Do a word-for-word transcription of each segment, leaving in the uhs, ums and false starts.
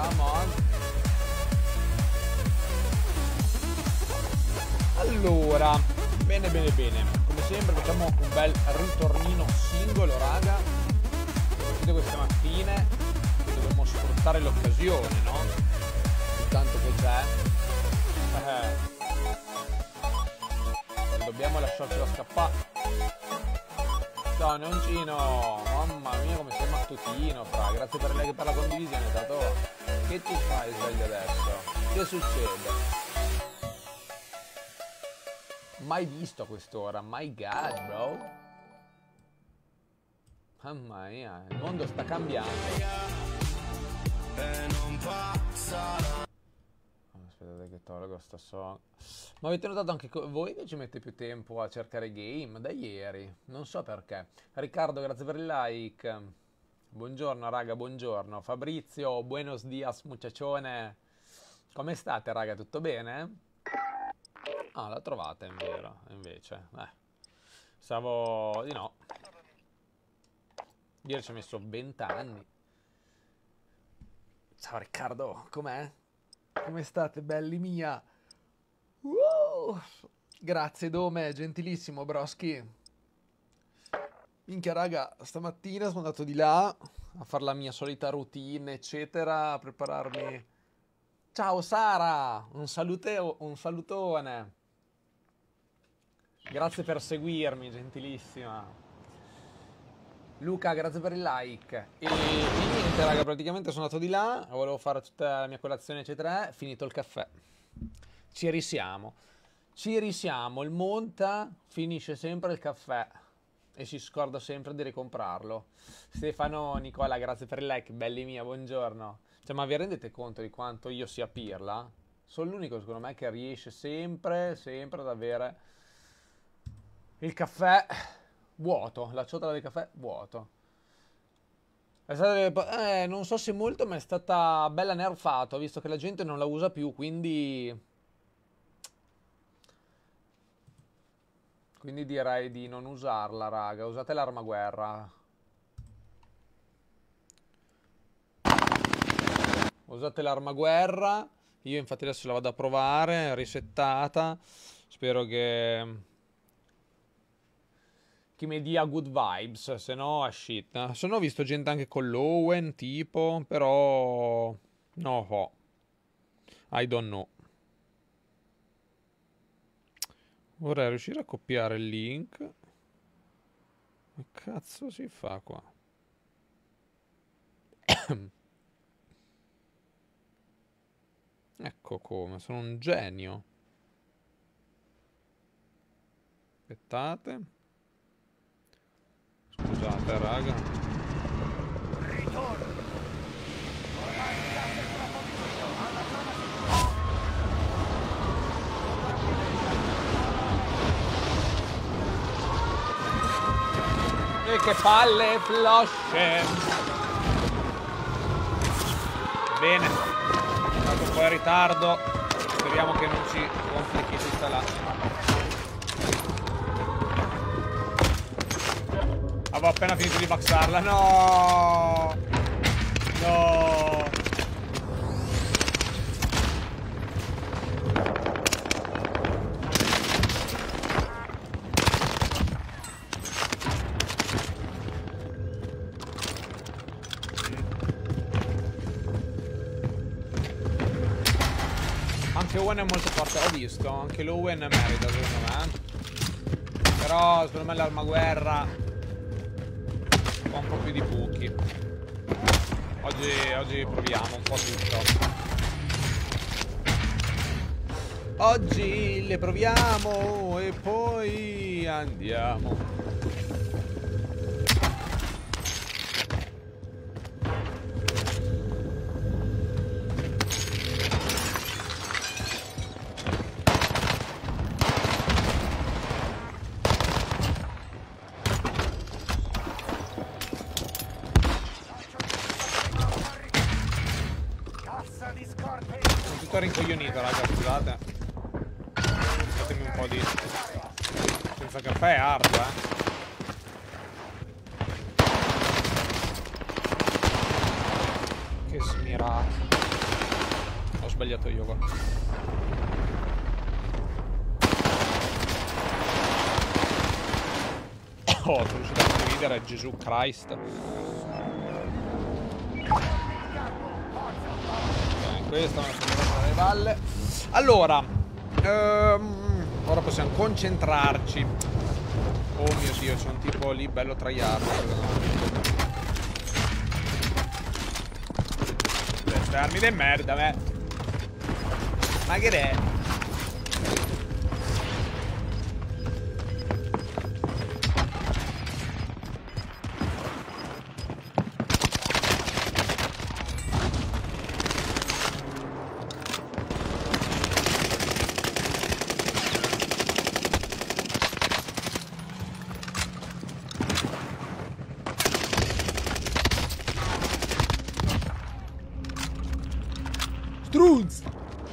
Come on. Allora, bene bene bene. Come sempre facciamo un bel ritornino singolo, raga. Tutte queste mattine che dobbiamo sfruttare l'occasione, no? Tanto che c'è. Eh. Non dobbiamo lasciarcela scappare. Ciao Neoncino, mamma mia come sei mattutino, fra. Grazie per, le, per la condivisione, Tato. Che ti fai sveglio adesso? Che succede? Mai visto a quest'ora, my god, bro. Mamma mia, il mondo sta cambiando. Aspettate che tolgo sta song. Ma avete notato anche voi che ci mette più tempo a cercare game da ieri? Non so perché. Riccardo, grazie per il like. Buongiorno raga, buongiorno. Fabrizio, buenos dias muchachone. Come state raga, tutto bene? Ah, la trovate in vero, invece. Eh. Stavo di no. Ieri ci ho messo venti anni. Ciao Riccardo, com'è? Come state, belli mia? Wow. Grazie Dome, gentilissimo broschi. Minchia raga, stamattina sono andato di là a fare la mia solita routine, eccetera, a prepararmi. Ciao Sara, un saluteo, un salutone. Grazie per seguirmi, gentilissima. Luca, grazie per il like. E, e niente, raga, praticamente sono andato di là, volevo fare tutta la mia colazione, eccetera. Finito il caffè. Ci risiamo. Ci risiamo. Il monta finisce sempre il caffè e si scorda sempre di ricomprarlo. Stefano, Nicola, grazie per il like. Belli mia, buongiorno. Cioè, ma vi rendete conto di quanto io sia pirla? Sono l'unico, secondo me, che riesce sempre, sempre ad avere il caffè vuoto, la ciotola del caffè vuoto. È stata, eh, non so se molto, ma è stata bella nerfato, visto che la gente non la usa più, quindi quindi direi di non usarla, raga. Usate l'armaguerra. Usate l'armaguerra. Io infatti adesso la vado a provare, risettata. Spero che che mi dia good vibes, se no è shit. Se no ho visto gente anche con l'Owen, tipo, però no, ho. I don't know. Vorrei riuscire a copiare il link. Che cazzo si fa qua? Ecco come, sono un genio. Aspettate. Scusate raga. E che palle flosce. Bene, è stato un po' in ritardo. Speriamo che non ci complichi tutta la... Avevo appena finito di maxarla. No! No! Anche Owen è molto forte, ho visto. Anche l'Owen merita, secondo me. Però, secondo me l'armaguerra fa un po' più di buchi. Oggi, oggi proviamo un po' tutto. Oggi le proviamo e poi andiamo. Rincoglionito raga, scusate. Datemi un po' di... senza caffè è hard, eh. Che smirato. sbagliato io qua. Oh, sono riuscito a condividere, Gesù Christ. Ok, questa me la sono presa dalle balle. Allora, ehm, ora possiamo concentrarci. Oh mio Dio, c'è un tipo lì bello tryhard. Queste armi di merda, me. Ma che è? Strunz!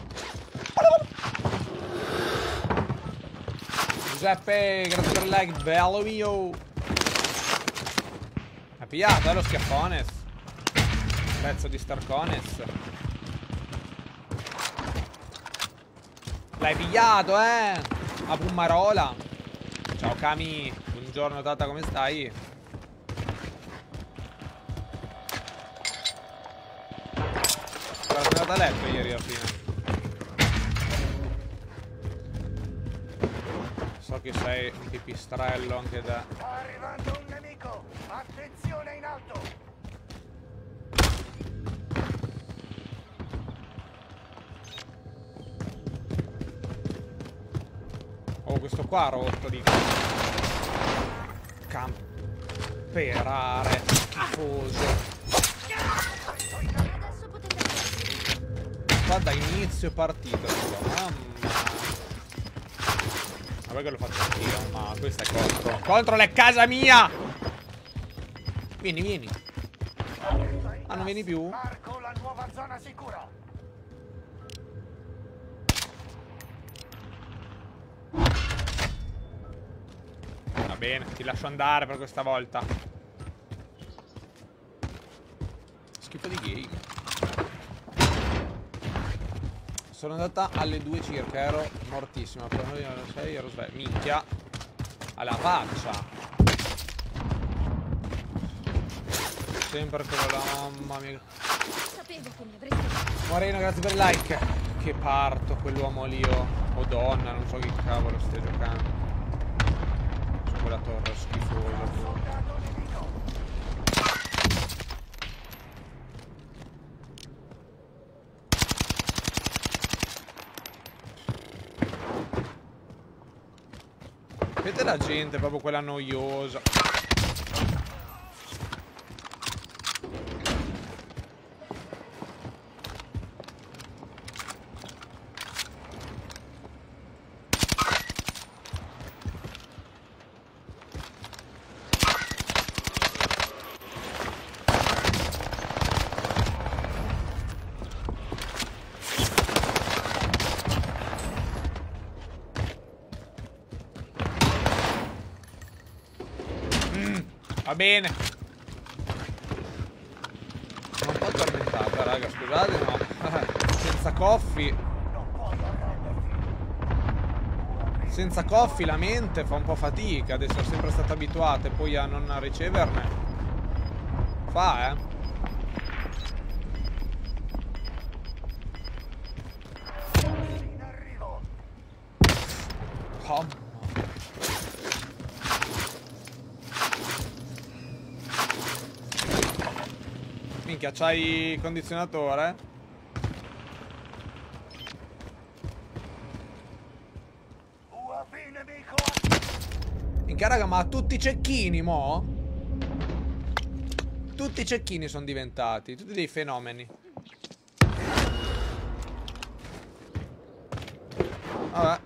Giuseppe, grazie per il like, bello mio! Hai pigliato, eh, lo schiaffones? Pezzo di Starcones. L'hai pigliato, eh! A Pummarola. Ciao Cami, buongiorno tata, come stai? Sono andato a letto ieri alla fine. So che sei un pipistrello anche te. Sta arrivando un nemico! Attenzione in alto! Oh, questo qua ha rotto di camperare schifoso. Qua da inizio partita, mamma. Vabbè che lo faccio anch'io, ma questa è contro. Contro è casa mia! Vieni, vieni. Ah, non vieni più? Marco la nuova zona sicura! Va bene, ti lascio andare per questa volta. Schifo di game. Sono andata alle due circa, ero mortissima. Per noi alle sei ero sveglio. Minchia. Alla faccia. Sempre quello là, mamma mia. Sapevo che mi avresti... Moreno, grazie per il like. Che parto quell'uomo lì o, o donna, non so che cavolo stia giocando. Su quella torre schifosa. Vedete la gente, proprio quella noiosa. Va bene. Sono un po' tormentata, raga, scusate, ma senza coffee. Senza coffee la mente fa un po' fatica ad essere sempre stata abituata e poi a non riceverne. Fa, eh. Oh. Minchia, c'hai il condizionatore? Minchia raga, ma tutti i cecchini mo? Tutti i cecchini sono diventati, tutti dei fenomeni. Vabbè.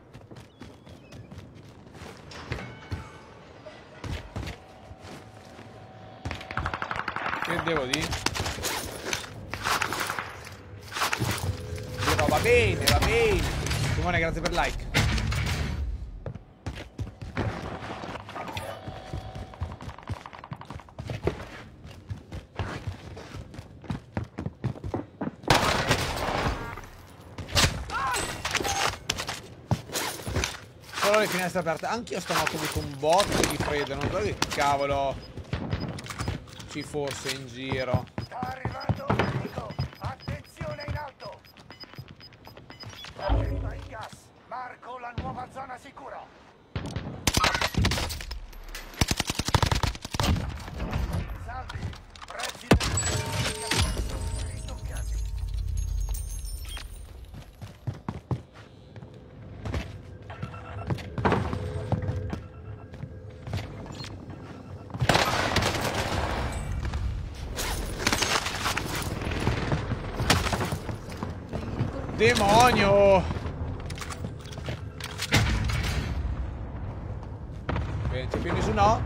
Che devo dire? Va bene, va bene. Simone, grazie per like. solo le finestre aperte. Anch'io stanotte ho avuto un botto di freddo. Non so che cavolo ci fosse in giro. Sta arrivando un nemico. Attenzione in alto. Arriva il gas. Marco la nuova zona sicura. Salvi. Prezzi del ritoccati. Demonio! Bene, c'è più nessuno?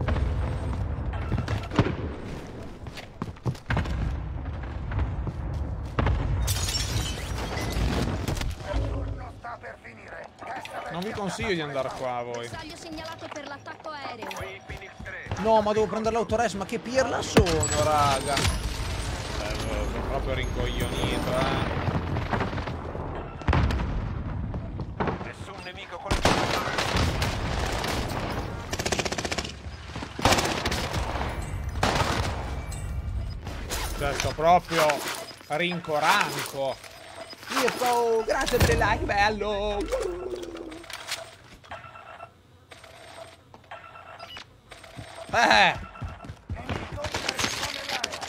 Il turno sta per finire. Non vi consiglio di andare qua voi. Bersaglio segnalato per l'attacco aereo. No, ma devo prendere l'autorest, ma che pirla sono, raga. Eh, sono proprio rincoglionito, eh. Nessun nemico con il Cioè, sto proprio rincoranco. Mirko, grazie per il like, bello. Eh. nemico in arrivo nell'area.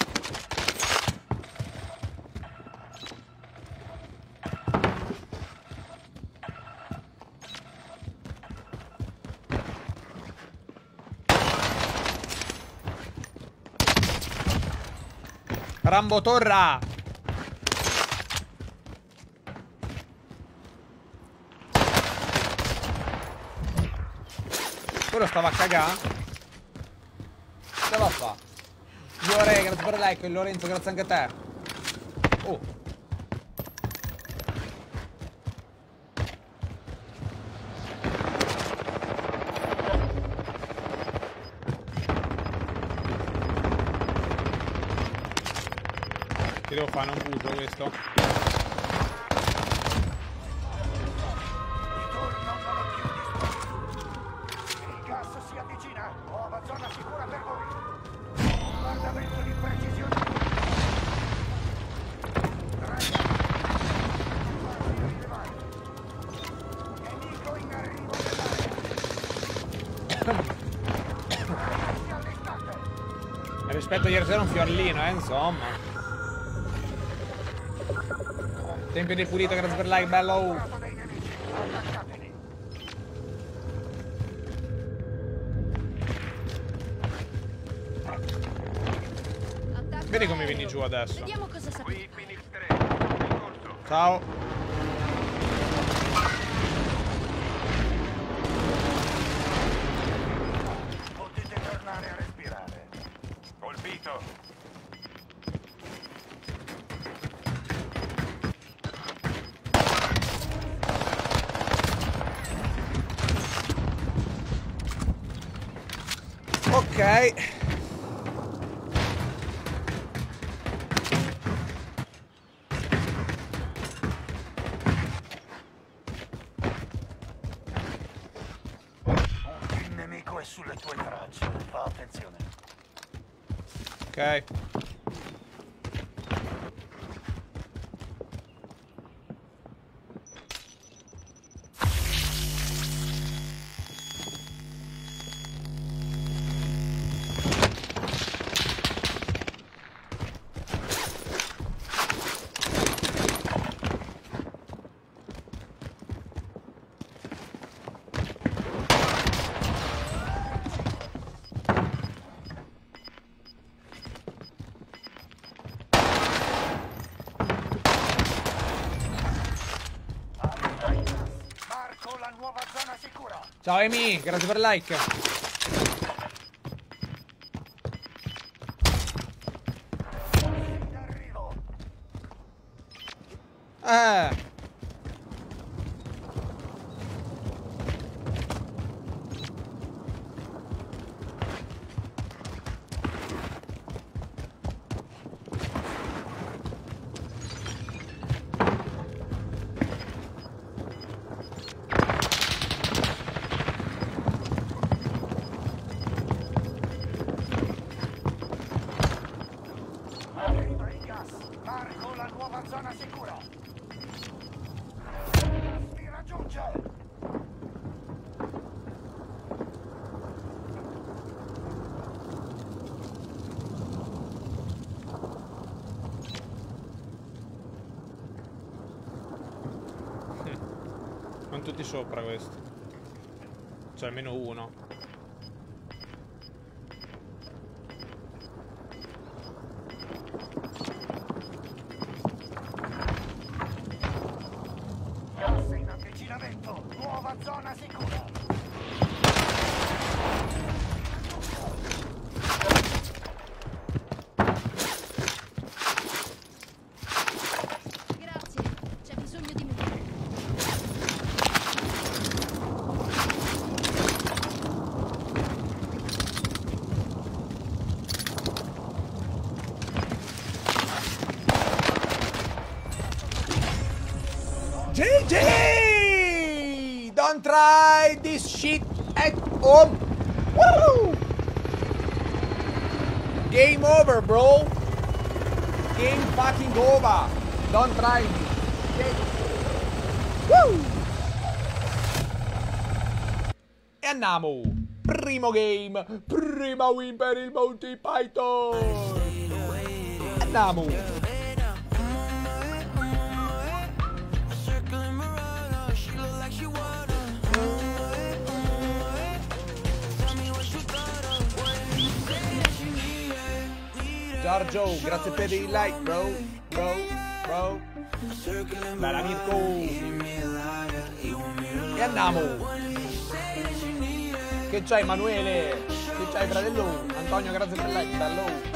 Rambo Torra. Quello stava a cagare. Che va a fa? Io re, grazie per il like. Lorenzo, grazie anche a te. Oh. Che devo fare? Non butto questo. Il turno non è più disponibile. Il gas si avvicina. Nuova zona sicura per voi. Bombardamento di precisione. Raga. Fasi rilevanti. Nemico in arrivo nell'area. Ragazzi all'istate. Rispetto a ieri sera un fiorlino, eh, insomma. Tempio di pulito, grazie per il like, bello. Trattato dei nemici. Attaccateli. Attacco Vedi come aereo. vieni giù adesso. Vediamo cosa sapete. Phoenix tre. In corso. Ciao. Potete tornare a respirare. Colpito. Ok. Il nemico è sulle tue tracce. Fa attenzione. Ok. Marco la nuova zona sicura. Ciao Amy, grazie per il like. In arrivo. Eh. Marco la nuova zona sicura. Mi raggiunge. Sono tutti sopra questi. Cioè almeno uno. Gas in avvicinamento. Nuova zona sicura. Grazie, c'è bisogno di me. G G! Don't try this shit at home. Woo! Game over, bro. Game fucking over. Don't try this. Okay? Woo! E andiamo. Primo game. Prima win per il Monty Python. Andiamo. Giorgio, grazie per il like, bro, bro, bro. Bella Mirko. E andiamo. Che c'hai Emanuele? Che c'hai fratello? Antonio, grazie per il like, bello.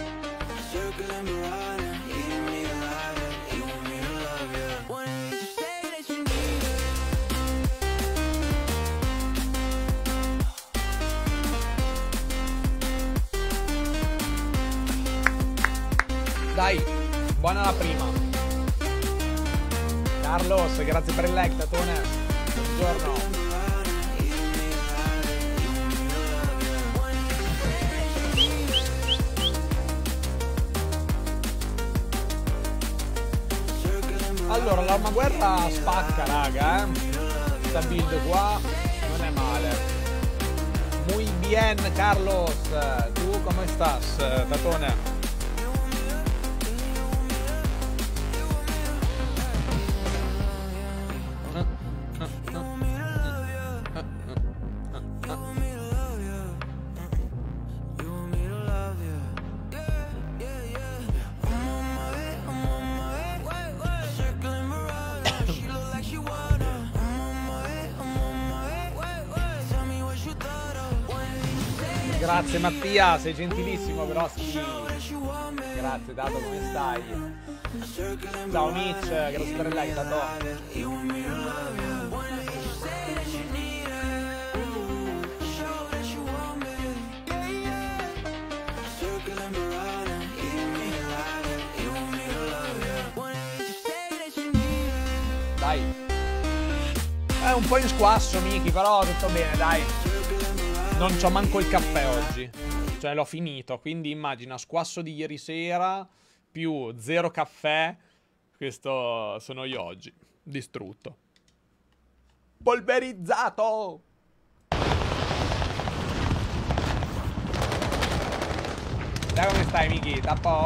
Dai, buona la prima. Carlos, grazie per il like, tatone. Buongiorno. Allora, l'armaguerra spacca, raga, eh. Sta build qua non è male. Muy bien, Carlos. Tu come stas, tatone? Grazie Mattia, sei gentilissimo, grossi. Grazie Dato, come stai? Ciao Mitch, grazie per il like, Dato. Dai. È un po' in squasso Miki, però tutto bene, dai. Non c'ho manco il caffè oggi. Cioè l'ho finito. Quindi immagina squasso di ieri sera più zero caffè. Questo sono io oggi. Distrutto. Polverizzato. Dai, come stai Miki? Da po'?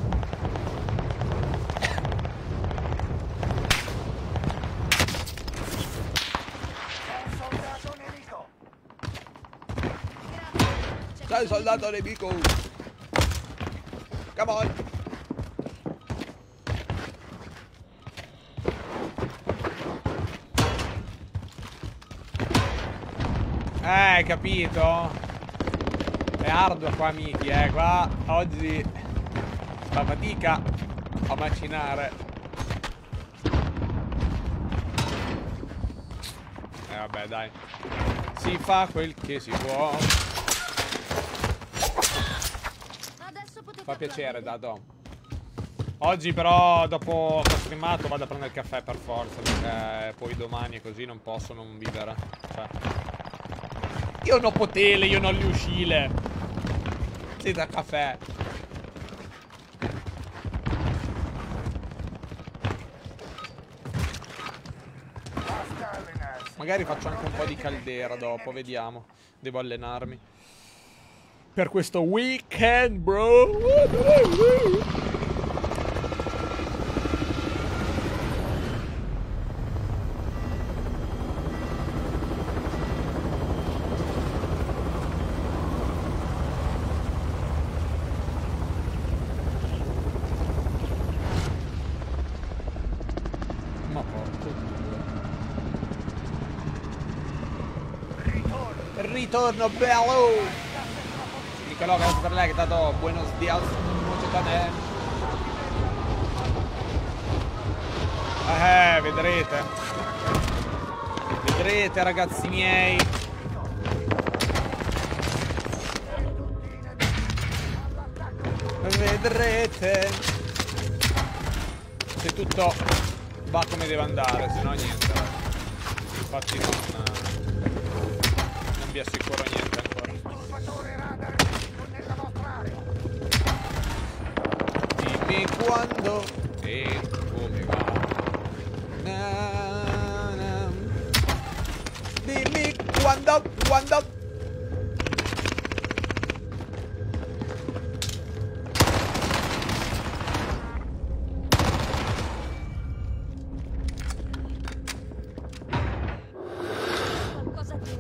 C'è il soldato nemico. Come on. Eh, capito? È hardware qua, amici, eh. Qua oggi fa fatica a macinare. Eh, vabbè, dai. Si fa quel che si può. Fa piacere, Dato. Oggi però, dopo che ho streamato, vado a prendere il caffè per forza, perché poi domani e così non posso non vivere. Cioè, io non ho potele, io non ho uscile. Senza caffè. Magari faccio anche un po' di caldera dopo, vediamo. Devo allenarmi. Per questo weekend, bro. Ma porco due. Ritorno bello. Nicolò, grazie per lei che ha dato buenos dias, mucho bene. Eh, vedrete. Vedrete, ragazzi miei. Vedrete. Se tutto va come deve andare, se no niente. Infatti non, non vi assicuro niente ancora. Dimmi quando e come va. Na, na. Dimmi quando, quando. Qualcosa di...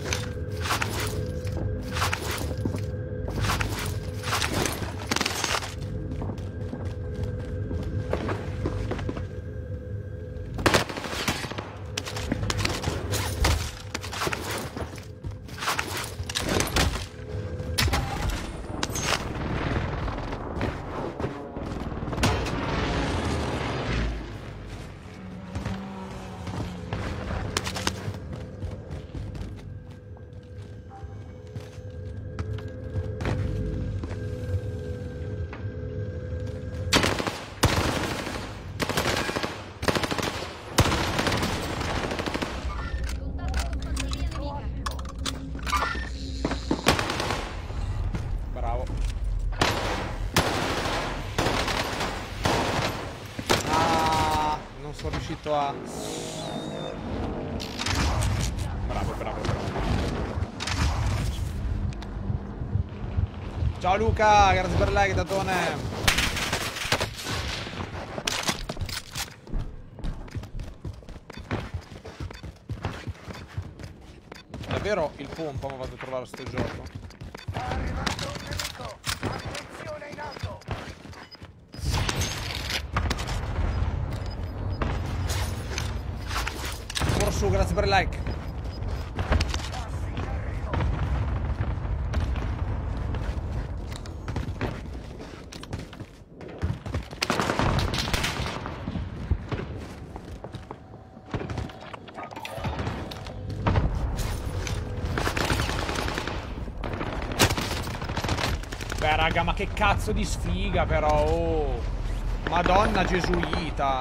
Bravo. Ah, non sono riuscito a... Bravo, bravo, bravo. Ciao Luca, grazie per like, datone. Davvero il pompa mi vado a trovare sto gioco. Sta arrivando un nemico! Attenzione in alto! Corsu, grazie per il like. Passi in arrivo! Beh raga, ma che cazzo di sfiga però, oh. Madonna gesuita.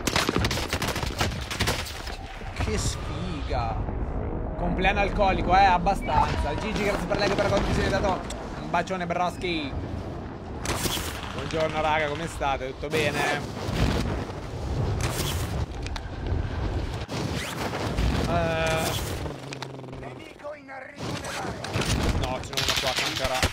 Che sfiga. Compleanno alcolico, eh, abbastanza. Gigi, grazie per lei che per la condivisione ha dato un bacione broschi. Buongiorno raga, come state? Tutto bene? Eh... Nemico in arrivo nell'area! No, ce n'è uno qua che ancora...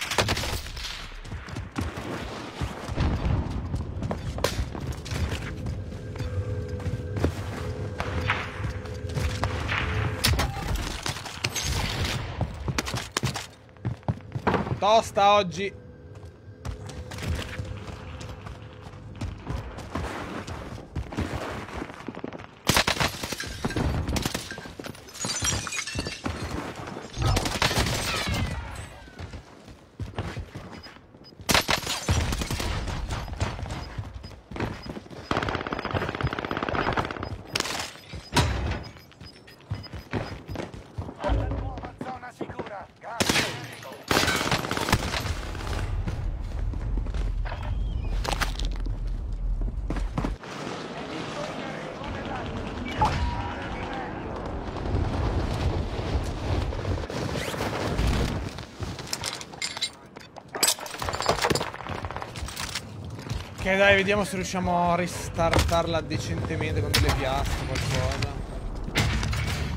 Tosta oggi. Nuova zona sicura! Gas nemico! Ok dai, vediamo se riusciamo a ristartarla decentemente con delle piastre o qualcosa.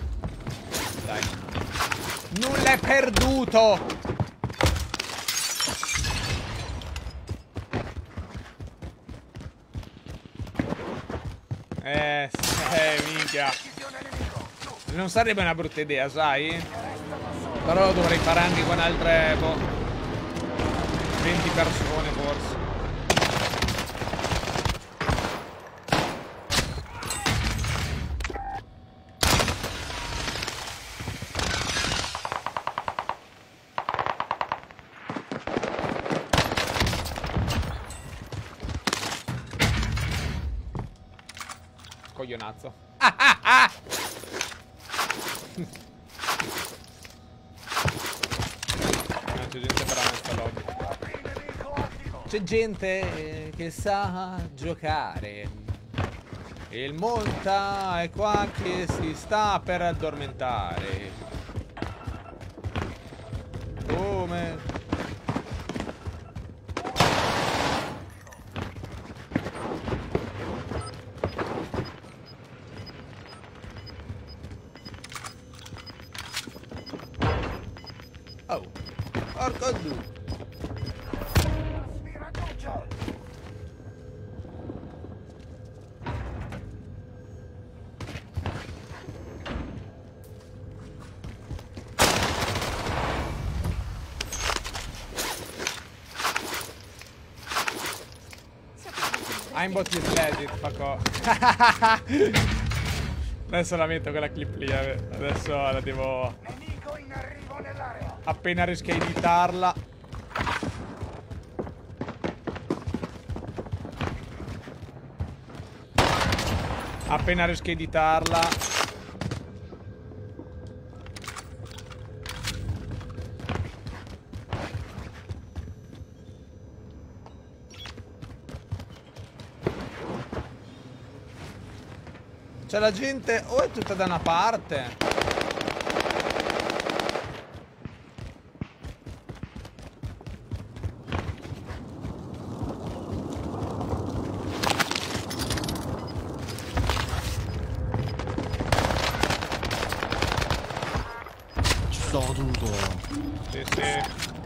Nulla è perduto. Eh, eh, minchia. Non sarebbe una brutta idea, sai? Però lo dovrei fare anche con altre, boh, venti persone forse. Coglionazzo. Ah, ah, ah! C'è gente brava in sta lobby. C'è gente che sa giocare. Il monta è qua che si sta per addormentare. Come? Oh, porco due. Aimbot is legit, fuck off. Adesso la metto quella clip lì, adesso la devo... Nemico in arrivo nell'area. Appena riesco a editarla. Appena riesco a editarla. C'è la gente, o oh, è tutta da una parte. Ci sono tutto. Sì, sì.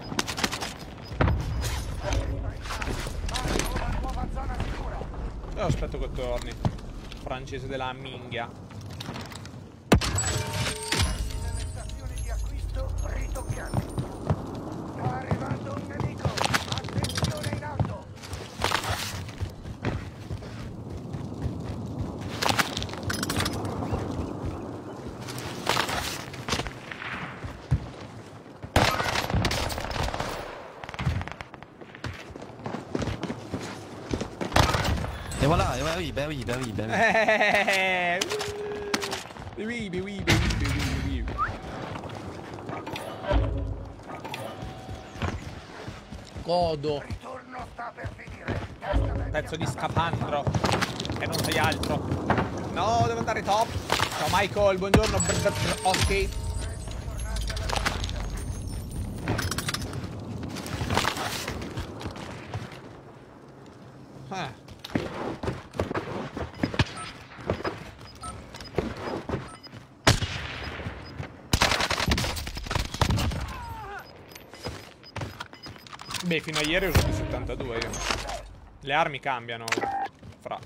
Io aspetto che torni. Francese della minghia. Nelle stazioni di acquisto ritocchiate. Sta arrivando un nemico. Attenzione in alto. Et voilà, et ouais, oui, bah oui, bah oui, bah oui. Eh, oui, oui, oui, oui, oui, oui. Godo. Ritorno sta per finire. Pezzo di scapandro. Che non sei altro. No, devo andare top. Ciao Michael, buongiorno. Brr, brr, brr, ok. Eh. Beh, fino a ieri ho usato settantadue io. Le armi cambiano, fra.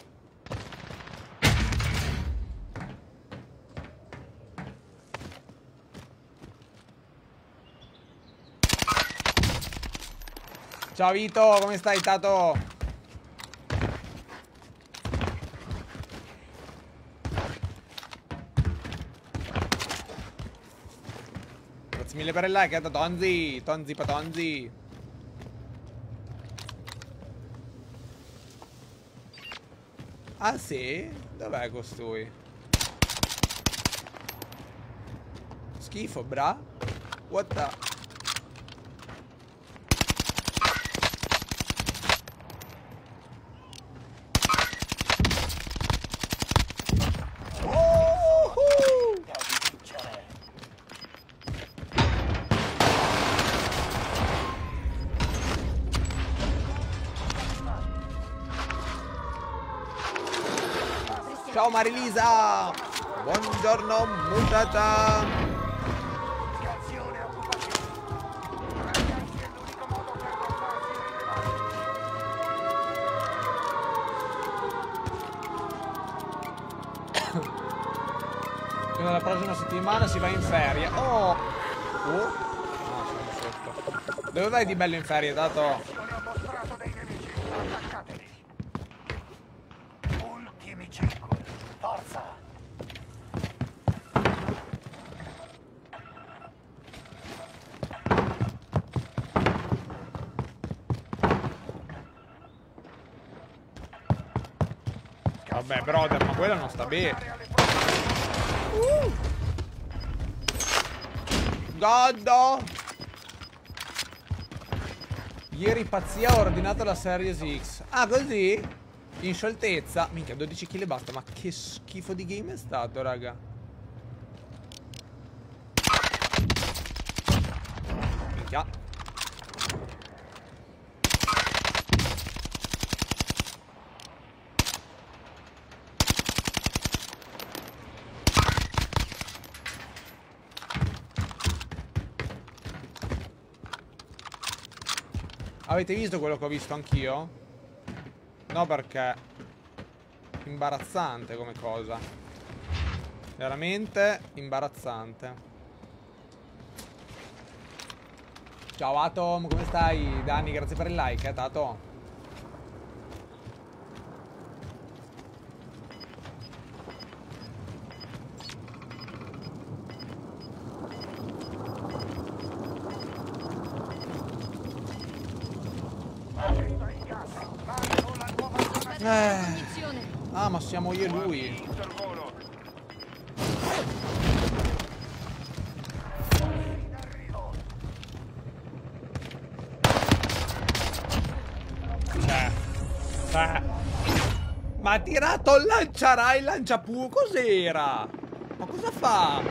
Ciao Vito, come stai Tato? Grazie mille per il like, eh, Tonzi, Tonzi Patonzi. Ah sì? Dov'è costui? Schifo, bra? What the... Ciao Marilisa! Buongiorno muchacha! Scansione Quindi la prossima settimana si va in ferie. Oh! Oh! No, sono sotto. Dove vai di bello in ferie, Tato? Ne ho mostrato dei nemici. Attaccateli. Ultimi circoli. Forza. Vabbè, brother, ma quello non sta bene. Uh. Goddo! Ieri pazzia ho ordinato la Series X. Ah, così? In scioltezza. Minchia, dodici chili e basta. Ma che schifo di game è stato, raga. Minchia. Avete visto quello che ho visto anch'io? No, perché imbarazzante come cosa. Veramente imbarazzante. Ciao Atom, come stai? Danni, grazie per il like, eh Tato. Eh. Ah, ma siamo io e lui. Cioè, cioè. Ma ha tirato il lanciarai, il lanciapu. Cos'era? Ma cosa fa?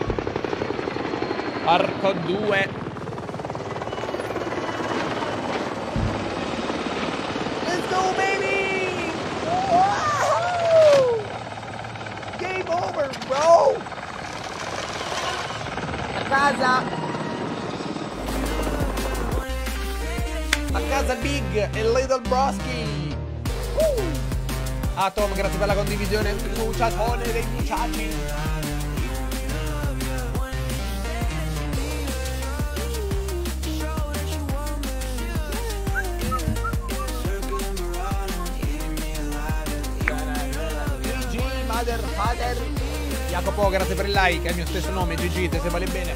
Porco due. Let's go, baby! Wow! Game over, bro! A casa! A casa Big e Little Broski! Uh! Atom, grazie per la condivisione. Muciatone dei muciaci! Father. Jacopo, grazie per il like, è il mio stesso nome, G G, te se vale bene.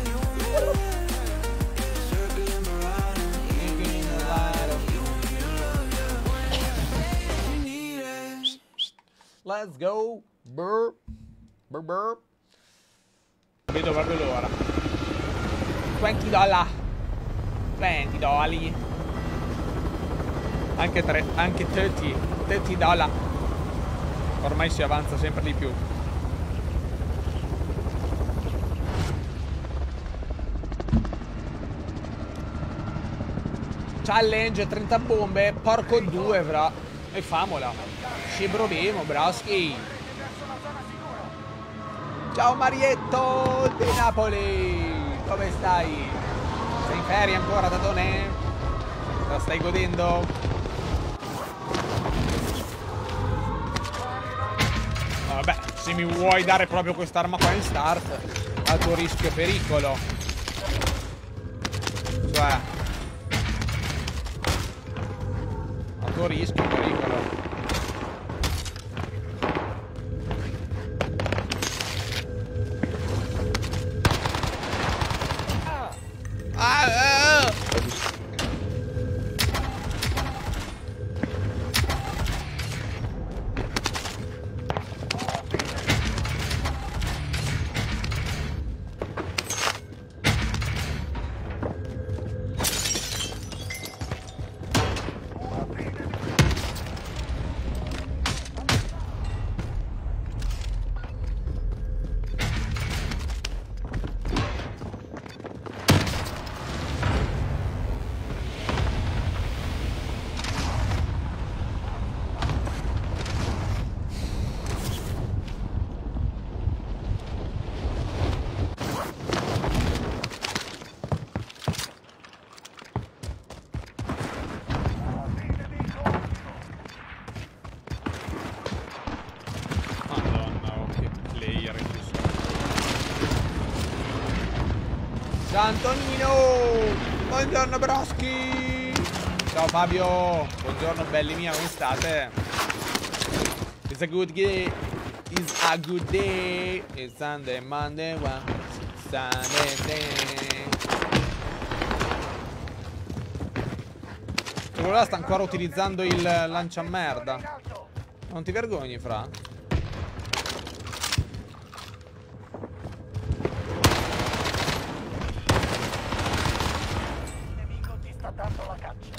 Let's go. Burr. Burr burr. Vedo proprio l'ora. venti dollari. venti dollari. Anche tre, anche trenta. trenta dollari. Ormai si avanza sempre di più. Challenge trenta bombe. Porco due, bra. E famola. Ci proviamo, braschi. Ciao Marietto di Napoli. Come stai? Sei in ferie ancora, Tatone? La stai godendo? Vabbè, se mi vuoi dare proprio quest'arma qua in start, a tuo rischio e pericolo. Cioè, a tuo rischio e pericolo. Ah, ah. Santonino! Buongiorno Broschi! Ciao Fabio! Buongiorno belli mia, come state? It's a good day! It's a good day! It's Sunday, Monday, one Sunday day! Quello là sta ancora utilizzando il lanciamerda. Non ti vergogni, fra? Il nemico ti sta dando la caccia.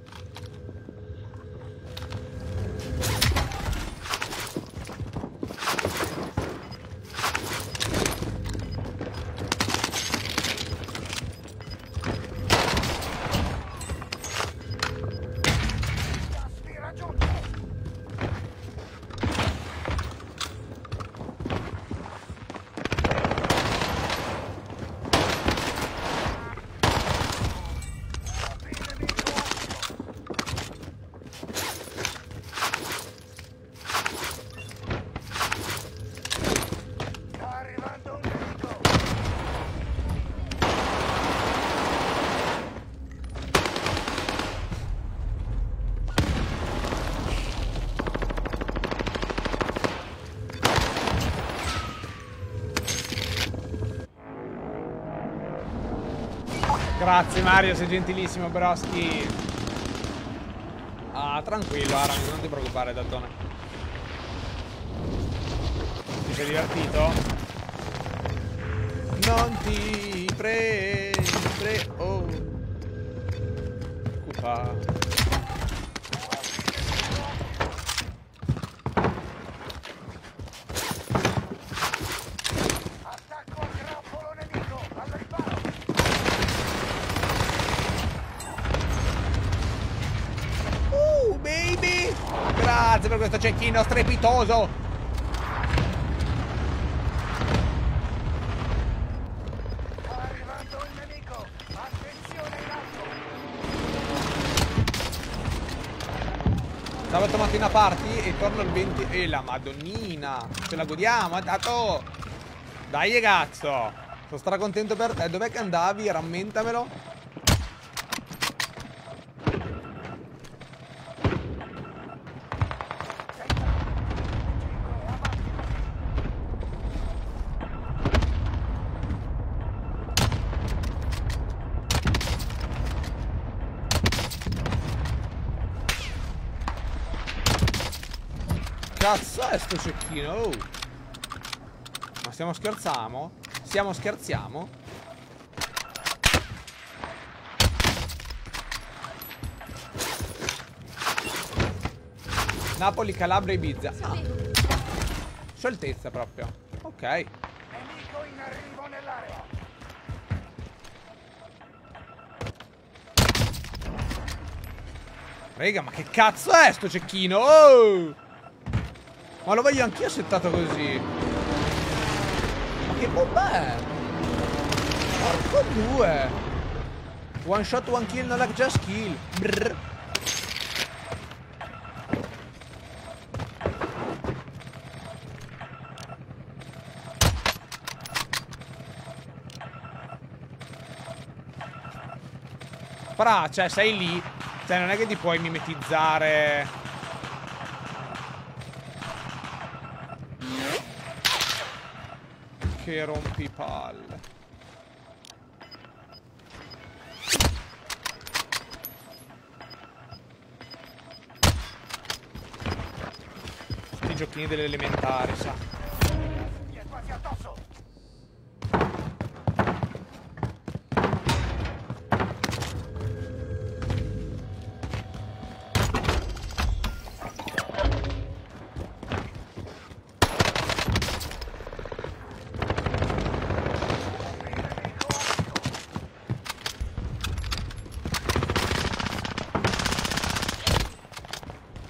Tassi raggiunto. Sta arrivando un nemico. Grazie Mario, sei gentilissimo, Broschi. Ah, tranquillo, Aram, non ti preoccupare, Daltone. Ti sei divertito? Non ti pre... pre... oh. Preoccupare. Attacco a grappolo nemico. Al riparo. Uh, baby! Grazie per questo cecchino strepitoso! Sta arrivando il nemico. Attenzione in alto. Sabato mattina party e torno il venti... E la madonnina! Ce la godiamo, ha dato! Dai, cazzo! Sono stracontento per te. Dov'è che andavi? Rammentamelo. Cazzo è sto cecchino? Oh. Ma stiamo scherzando? Stiamo scherziamo? Napoli, Calabria, Ibiza. Ah, scioltezza proprio. Ok. Nemico in arrivo nell'area. Raga, ma che cazzo è sto cecchino? Oh! Ma lo voglio anch'io settato così. Ma che bomba è? Porco due. One shot, one kill, non like just kill. Brr. Però, cioè, sei lì. Cioè, non è che ti puoi mimetizzare. Che rompipalle. Sti giochini delle elementari, sa. Gli è quasi addosso.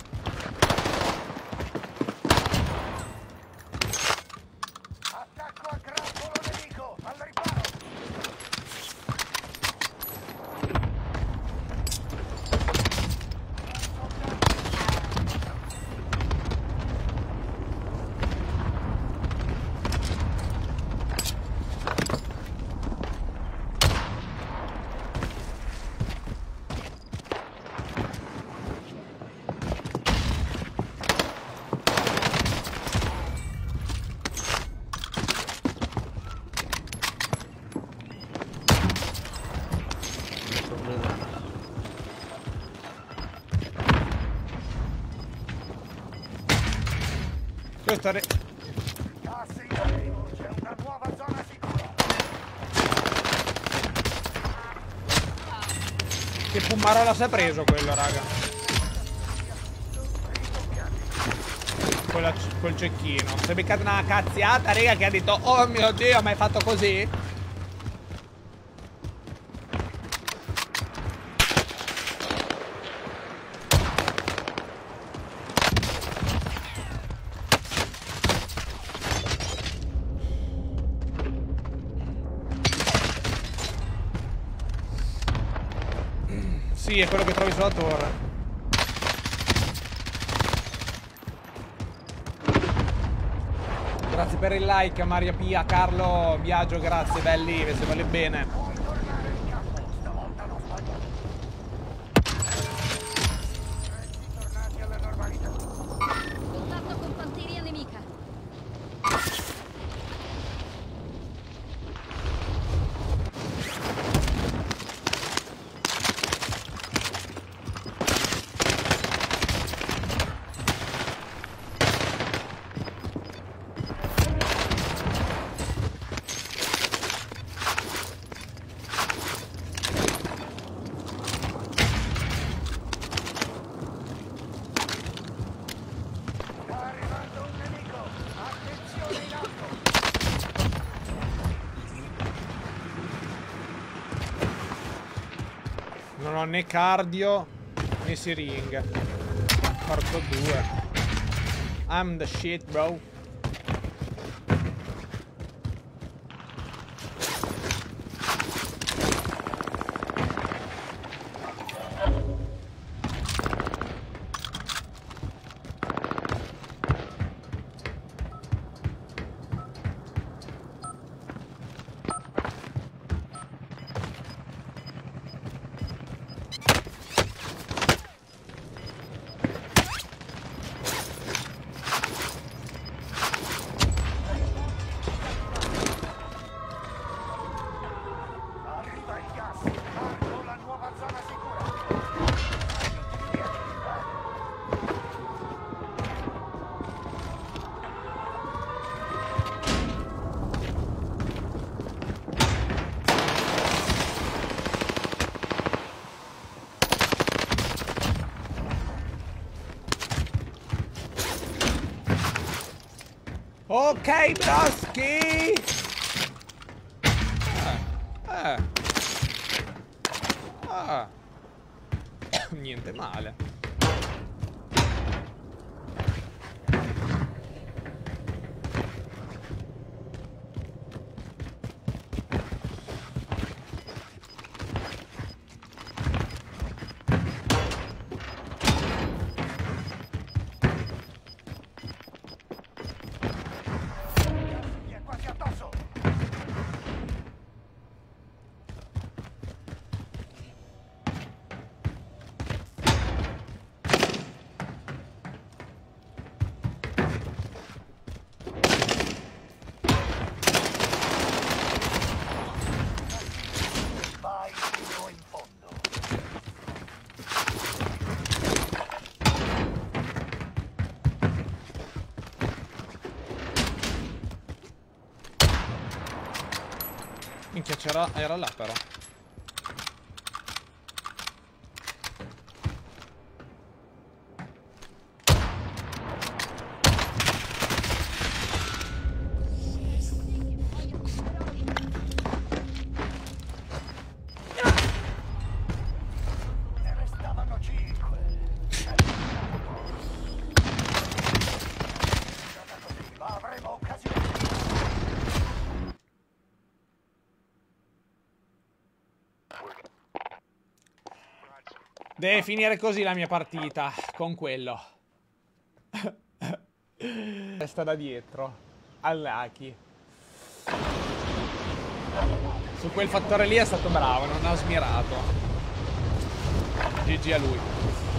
Attacco a Questo è... Gas in arrivo, c'è una nuova zona sicura. Che pummarola si è preso quello, raga. Quella, quel cecchino. Si è beccata una cazziata, raga, che ha detto: oh mio Dio, ma hai fatto così? Sì, è quello che trovi sulla torre. Grazie per il like, Maria Pia, Carlo, Biagio, grazie, belli, se vale bene. Puoi tornare in campo, stavolta non sbaglio. Prezzi tornati alla normalità. Contatto con fanteria nemica. Sta arrivando un nemico. Attenzione in alto. Non ho né cardio né siring. Porco due. I'm the shit, bro. Arriva il gas. Marco la nuova zona sicura. Ok, broschi! Eh. Eh. Ah. Niente male. Mi è quasi addosso. Vai fino in fondo. Minchia, c'era. Era là però. Ne restavano cinque. Andata così, ma avremo occasione. Deve finire così la mia partita. Con quello. Resta da dietro. All'Aki. Su quel fattore lì è stato bravo, non ha smirato. G G a lui.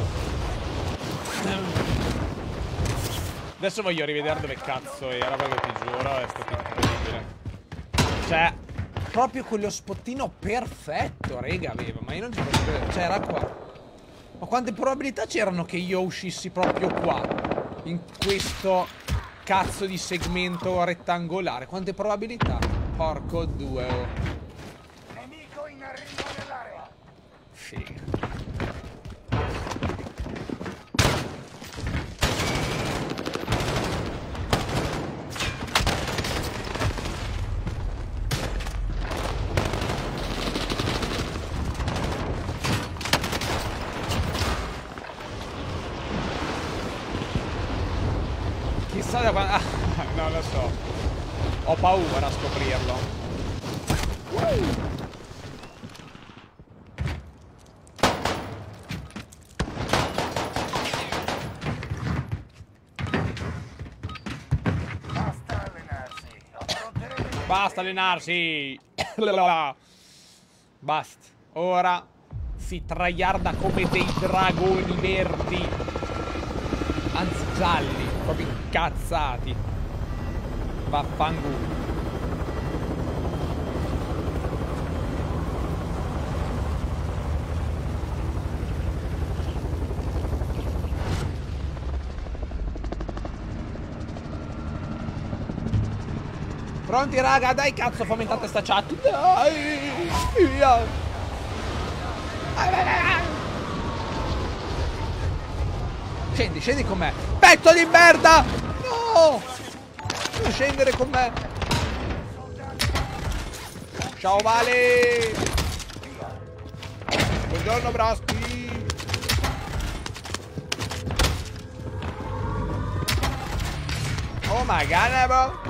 Adesso voglio rivedere dove cazzo era, perché ti giuro è stato incredibile. Cioè, proprio quello spottino perfetto, rega, aveva. Ma io non ci posso credere. Cioè, era qua. Ma quante probabilità c'erano che io uscissi proprio qua? In questo cazzo di segmento rettangolare. Quante probabilità? Porco due. Oh. Nemico in arrivo nell'area. Figa. Chissà da quando... Ah, non lo so. Ho paura a scoprirlo. Basta allenarsi. Affronterete i Basta allenarsi. Basta. Ora si tryharda come dei dragoni verdi. Anzi gialli. Proprio incazzati. Vaffanculo. Pronti raga, dai cazzo, fomentate sta chat. Dai, via. Scendi, scendi con me. Petto di merda! No! Non scendere con me. Ciao Vale. Buongiorno Braschi. Oh my god, bro.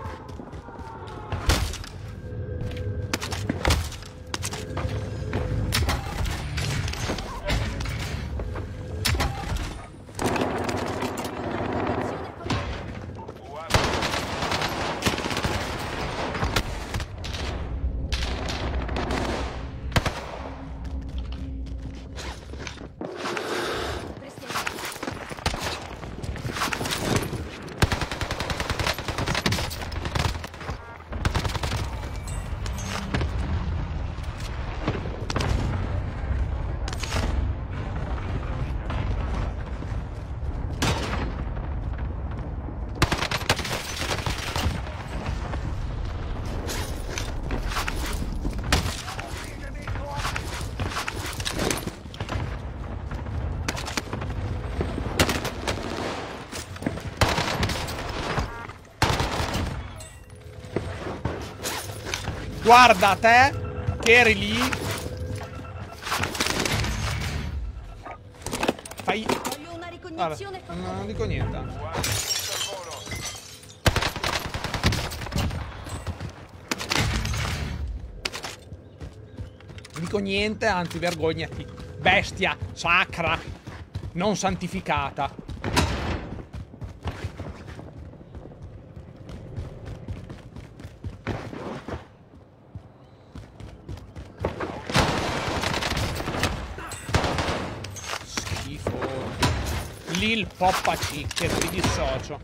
Guarda te, che eri lì. Fai... Voglio una ricognizione. Guarda, non dico niente. Non dico niente, anzi vergognati. Bestia sacra, non santificata. Lil Poppa Cicche, ti dissocio.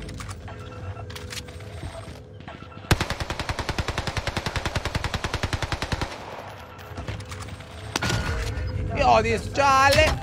Io disciale.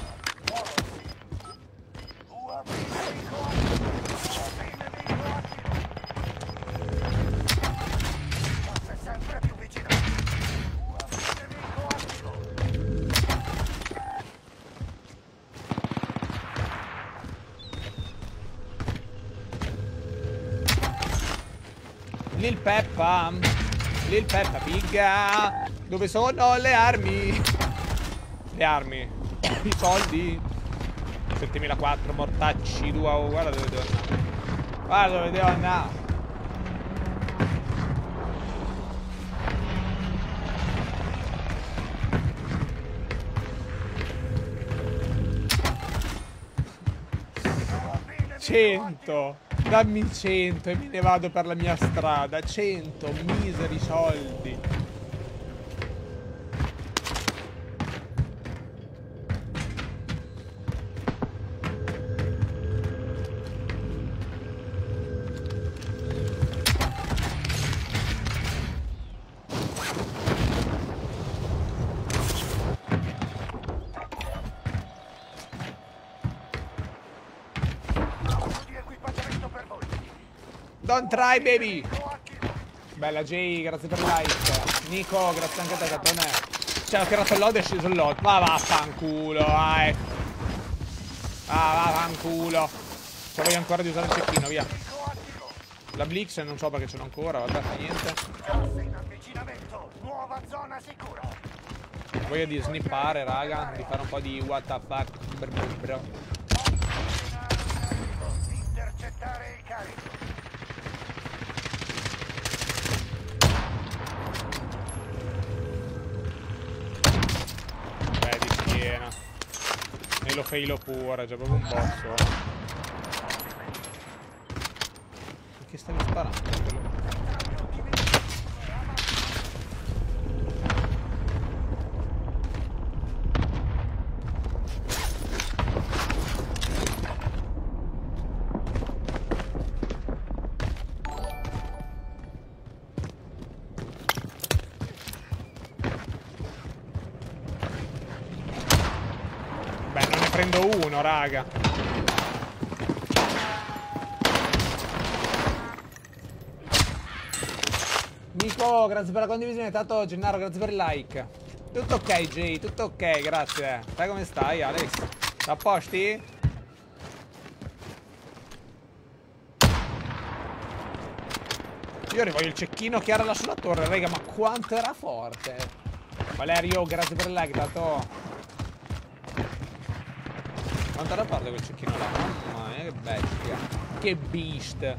Lil Peppa, Lil Peppa Pig, dove sono le armi? Le armi, i soldi. settemila mortacci, due, oh, guarda dove devo andare. Guarda dove devo andare. cento. Dammi cento e me ne vado per la mia strada. cento miseri soldi. di equipaggiamento per voi. Don't try, baby. Bella Jay, grazie per il like. Nico, grazie anche a te, Catone. Cioè, ho tirato il load e è sceso il load. Ma vaffanculo, vai. Ah, vaffanculo. Cioè, voglio ancora di usare il cecchino, via. La Blix non so perché ce l'ho ancora, vabbè, fa niente. Voglio di snippare, raga, di fare un po' di what the fuck, bro, bro. Intercettare il carico. Beh, di schiena. E lo failo pure, c'è proprio un boss. Che stavi sparando? Beh, non ne prendo uno, raga. Nico, grazie per la condivisione. Tanto Gennaro, grazie per il like. Tutto ok, Jay, tutto ok, grazie. Sai come stai, Alex? A posti? Io rivoglio il cecchino che era là sulla torre, raga, ma quanto era forte. Valerio, grazie per il like, tanto. Quanto era forte quel cecchino là? Mamma mia, che bestia. Che beast.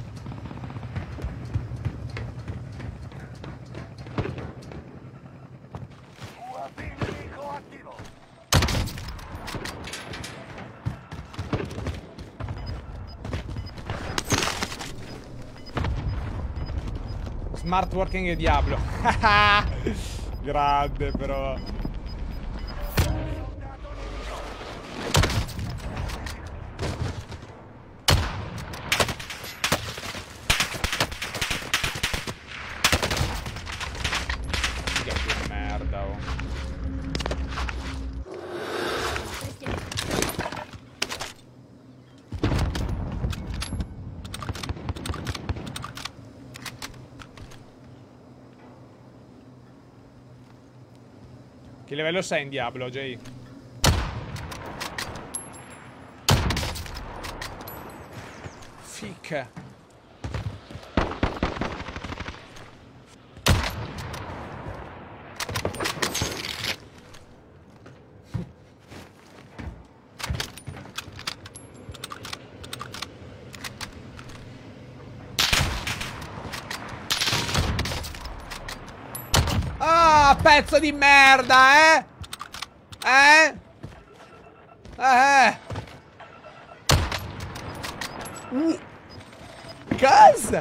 Smart working e Diablo. Grande però. Che merda, oh. Che livello sei in Diablo, Jay? Fic. Ah, pezzo di merda, eh? Eh? Eh? Uh. Cosa?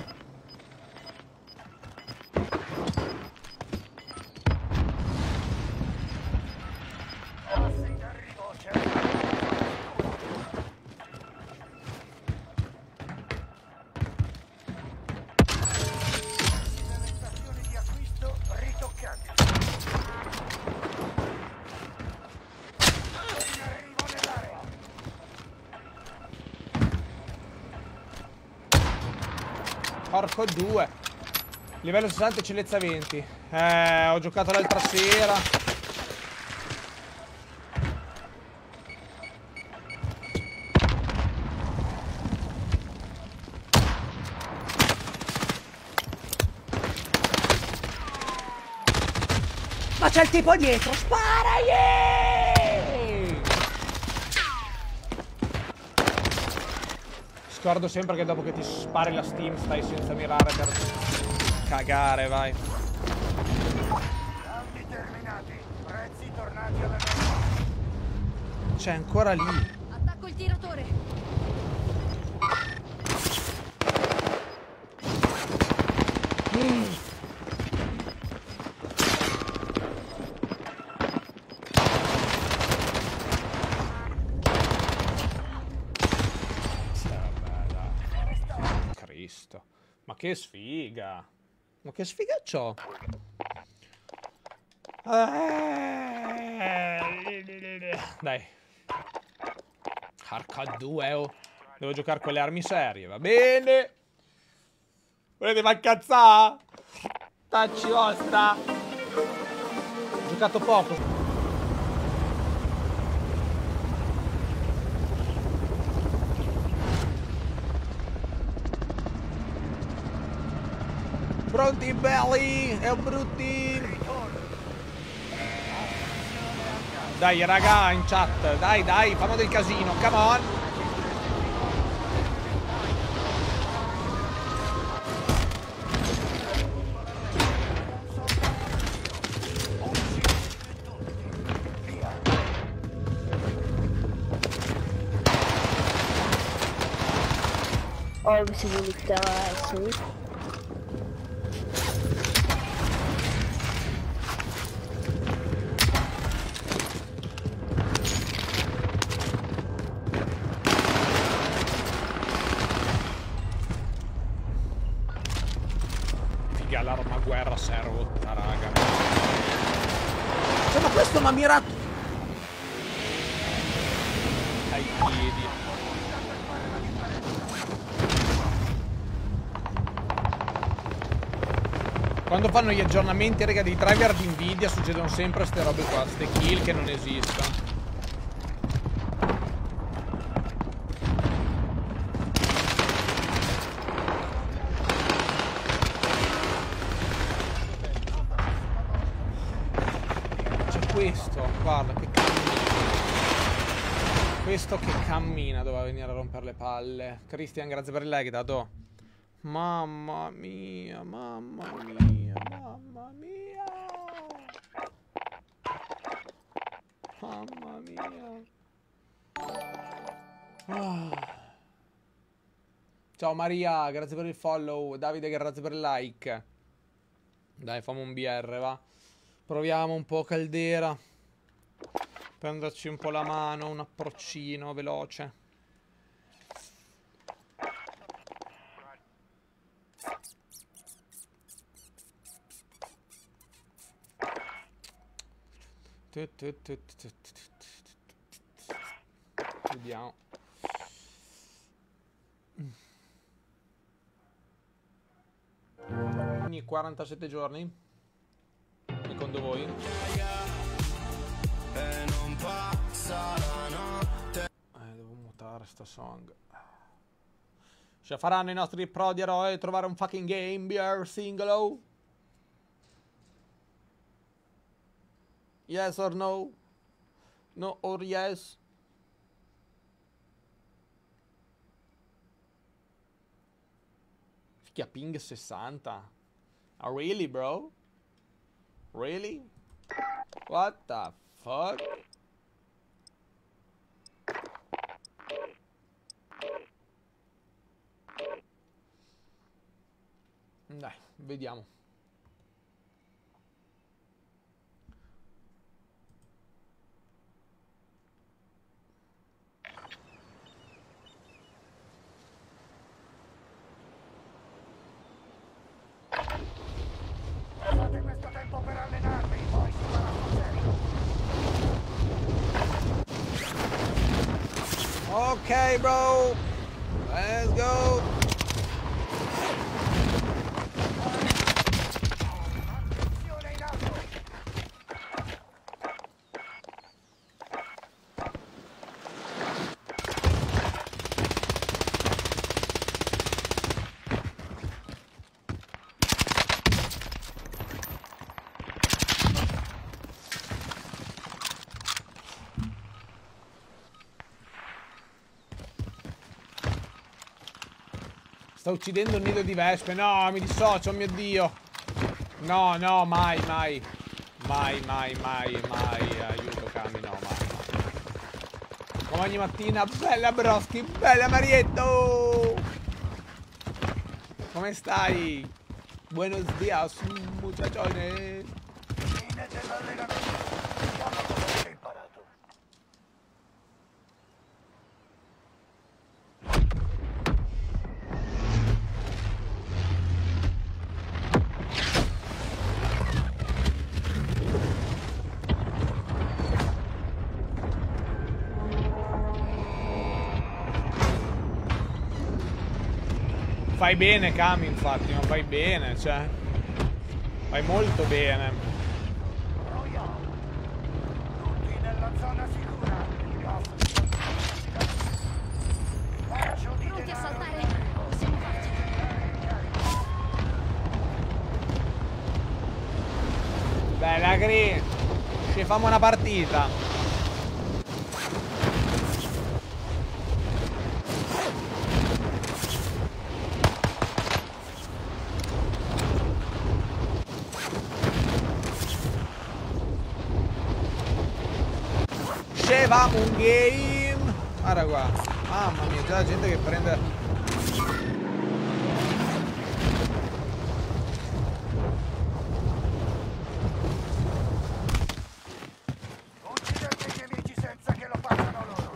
Porco due. Livello sessanta, eccellenza venti. Eh, ho giocato l'altra sera. Ma c'è il tipo dietro, spara, yeah! Scordo sempre che dopo che ti spari la Steam stai senza mirare per cagare, vai. Saldi terminati, prezzi tornati alla normale. C'è ancora lì. Attacco il tiratore. Mm. Cristo. Ma che sfiga. Ma che sfiga c'ho? Dai. Arca due, oh. Devo giocare con le armi serie, va bene. Volete far cazzà? Tacci vostra. Ho giocato poco. Pronti belli e brutti. Dai raga in chat, dai dai, fanno del casino, come on. Oh, si limitava a essere. Figa, l'arma guerra si è rotta, raga. Cioè, ma questo mi ha mirato ai piedi. Quando fanno gli aggiornamenti, raga, dei driver di Nvidia succedono sempre ste robe qua, ste kill che non esistono. C'è questo, guarda che cammina. Questo che cammina doveva venire a rompere le palle. Christian, grazie per il like, dato. Mamma mia, mamma mia, mamma mia. Mamma mia. Ah. Ciao Maria, grazie per il follow. Davide, grazie per il like. Dai, fammi un B R, va. Proviamo un po' caldera. Prenderci un po' la mano, un approccino veloce. Vediamo. Quindi quarantasette giorni. Secondo voi? Eh, devo mutare sta song. Ce faranno i nostri pro di eroi trovare un fucking game beer singolo? Yes or no? No or yes? Fichia ping sessanta. Oh, really, bro? Really? What the fuck? Dai, vediamo. Fate questo tempo per allenarvi, poi si farà sul serio. Ok, bro. Let's go. Attenzione in alto. Sta uccidendo un nido di vespe. No, mi dissocio, oh mio Dio. No, no, mai, mai. Mai, mai, mai, mai. Aiuto, Cami, no, mai. Come ogni mattina. Bella Broschi, bella Marietto. Come stai? Buenos dias, muchachone. Fine dell'allenamento. Vediamo cosa avete imparato. Fai bene, Kami, infatti, ma fai bene, cioè. Fai molto bene. Royal, tutti nella zona sicura. Vi offro Lascio di Pronti a denaro. saltare? Possiamo farci. Bella Green. Ci facciamo una partita. Facevamo un game. Guarda qua. Mamma mia, già la gente che prende. Uccidete i nemici senza che lo facciano loro.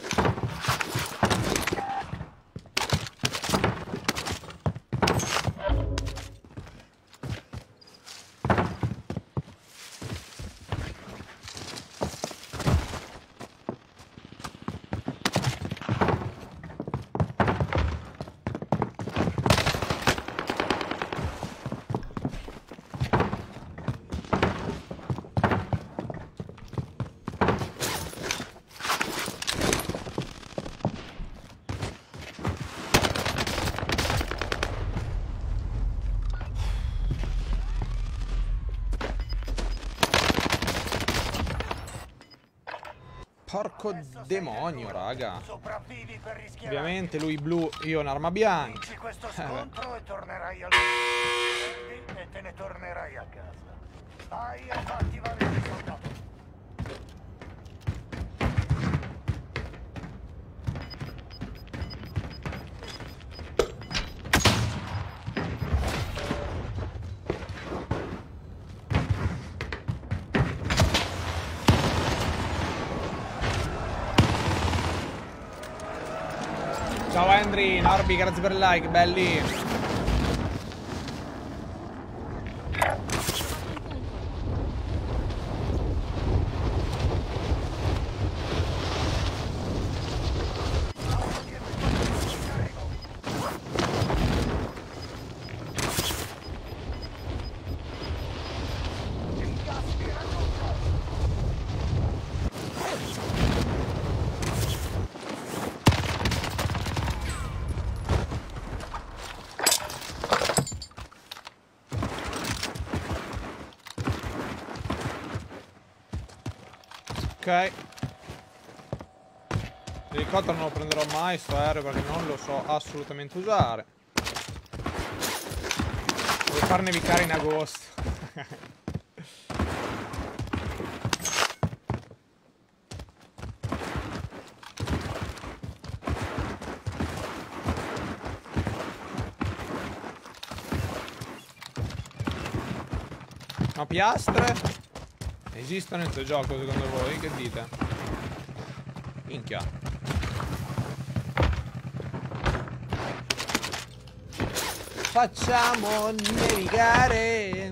Porco demonio, raga. Sopravvivi per rischiare. Ovviamente lui blu, io un'arma bianca. Vinci questo scontro e tornerai al Prendi e te ne tornerai a casa. Vai e fatti valere, soldato. Ciao Henry, Norby, grazie per il like, belli. Ok. L'elicottero non lo prenderò mai, sto aereo, perché non lo so assolutamente usare. Devo far nevicare in agosto. Ma piastre? Esistono in questo gioco secondo voi? Che dite? Minchia. Facciamo nevicare.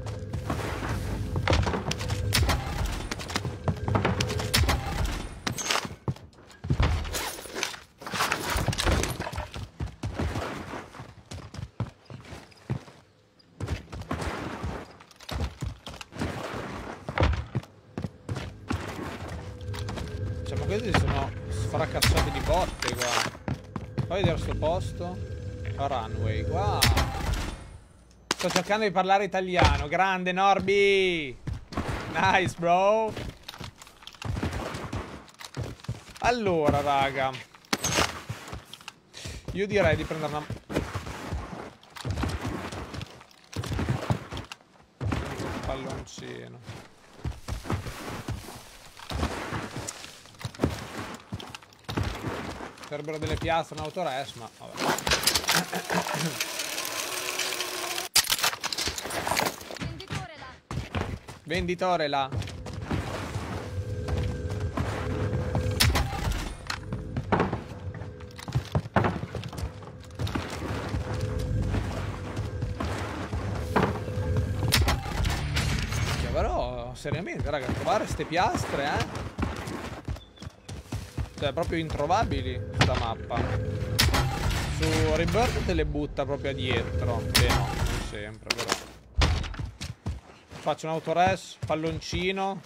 Questi sono sfracassati di botte qua. Fai vedere sto posto. A runway, wow. Sto cercando di parlare italiano. Grande Norby. Nice bro. Allora raga, io direi di prendere una palloncino. Sarebbero delle piazze, un autores, ma vabbè. Venditore là. Venditore là. Però, seriamente, raga, trovare ste piastre, eh? Cioè, proprio introvabili sta mappa. Su Rebirth te le butta proprio dietro. Beh no, non sempre però. Faccio un autores, palloncino.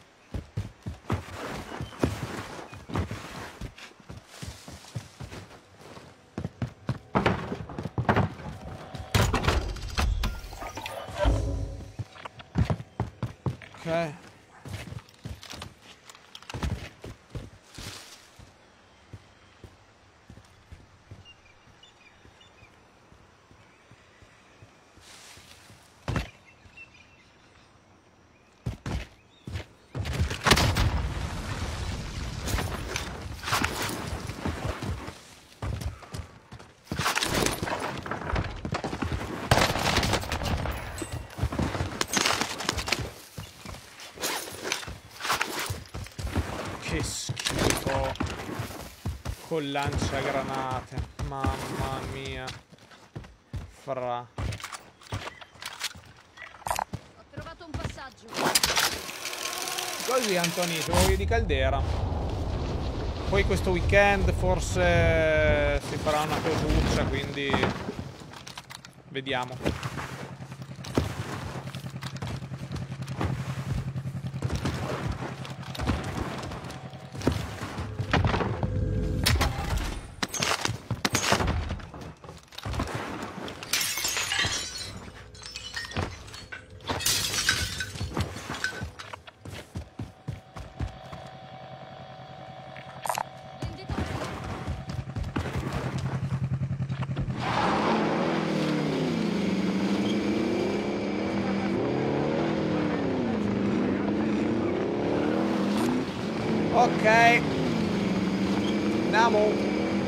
Ok. Che schifo. Con lanciagranate. Mamma mia. Fra. Ho trovato un passaggio. Così Antonito, voglio di Caldera. Poi questo weekend forse si farà una cosuccia, quindi vediamo. Ok. Andiamo.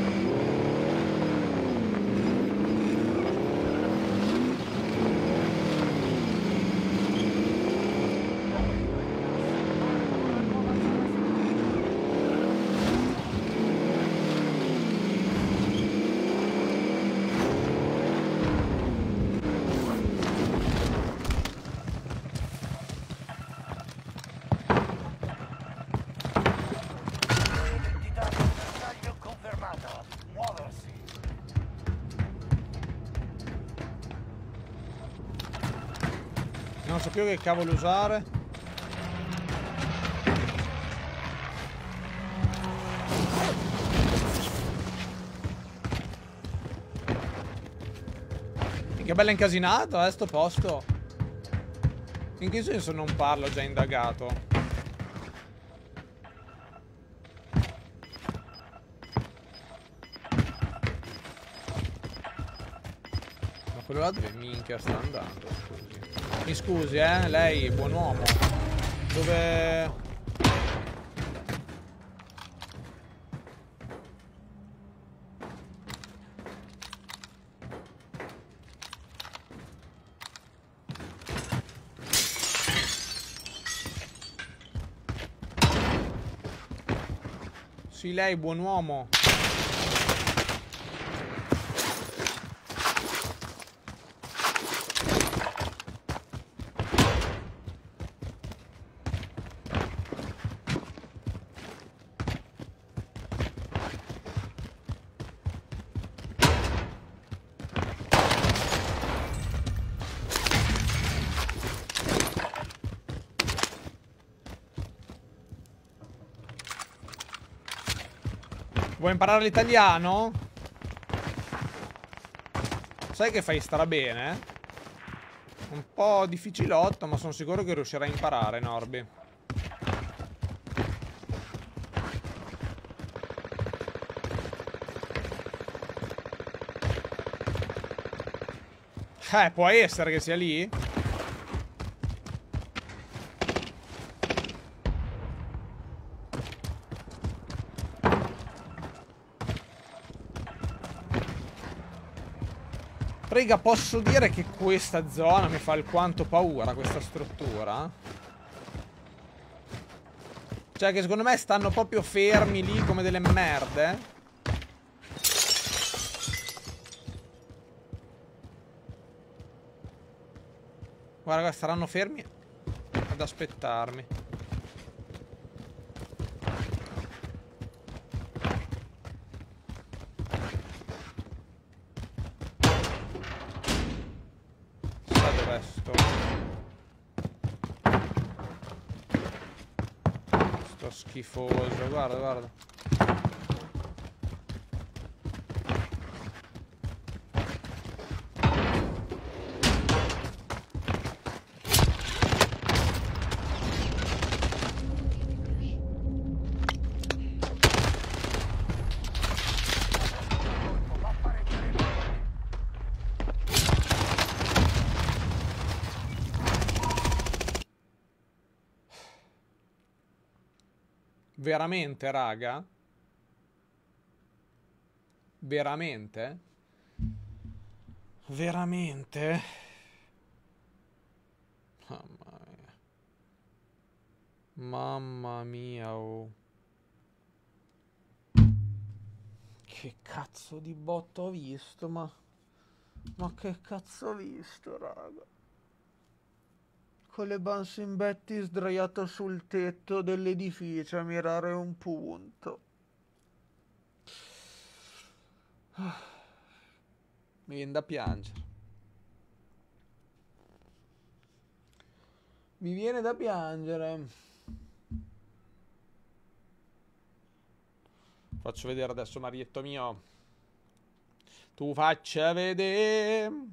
Non so più che cavolo usare. Che bella incasinata, eh, sto posto. In che senso non parlo, ho già indagato? Ma quello là dove minchia sta andando, scusi. Mi scusi, eh, lei, buon uomo. Dove... Sì, lei, buon uomo. Vuoi imparare l'italiano? Sai che fai strabene? Un po' difficilotto, ma sono sicuro che riuscirai a imparare, Norby. Eh, può essere che sia lì? Prega, posso dire che questa zona mi fa alquanto paura, questa struttura? Cioè che secondo me stanno proprio fermi lì come delle merde. Guarda, saranno fermi ad aspettarmi. resto. Sto schifoso, guarda, guarda. Veramente, raga? Veramente? Veramente? Mamma mia. Mamma mia, oh. Che cazzo di botto ho visto, ma... Ma che cazzo ho visto, raga? Con le Bouncing Betty sdraiato sul tetto dell'edificio a mirare un punto. Mi viene da piangere. Mi viene da piangere. Faccio vedere adesso, Marietto mio. Tu faccia vedere.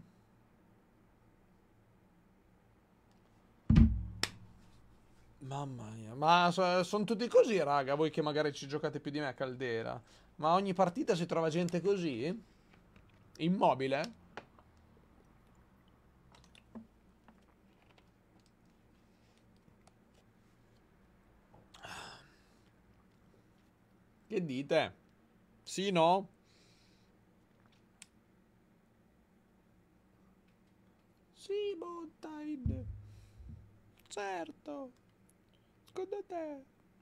Mamma mia, ma so, sono tutti così, raga, voi che magari ci giocate più di me a Caldera. Ma ogni partita si trova gente così? Immobile? Che dite? Sì, no? Sì, Bontide. Certo. Secondo te?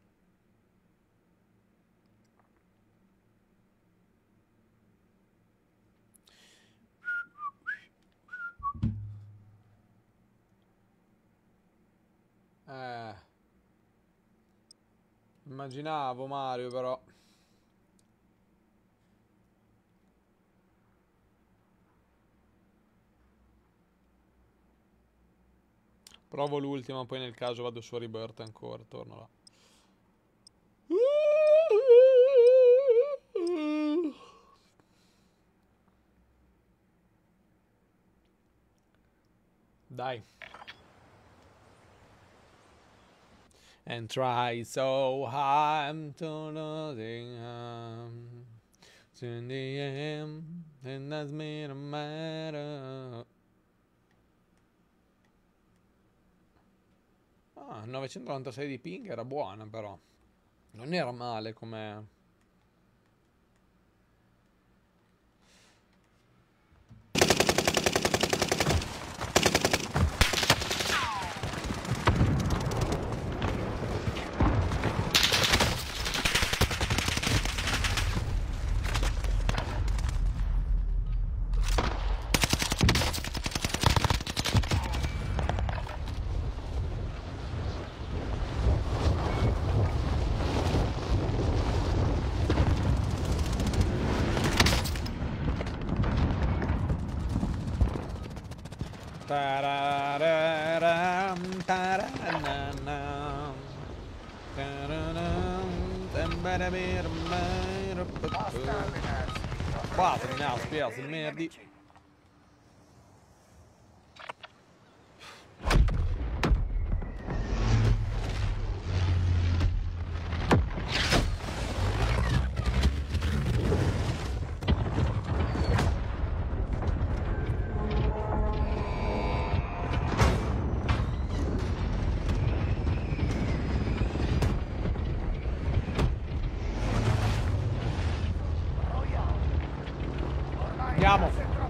Eh. Immaginavo, Mario, però. Provo l'ultima, poi nel caso vado su Rebirth ancora, torno là. Dai. And try so hard to nothing um, in the end, and that's me a matter. Ah, novecentonovantasei di ping era buona, però non era male come... Basta, ne spiace, merdi. Andiamo.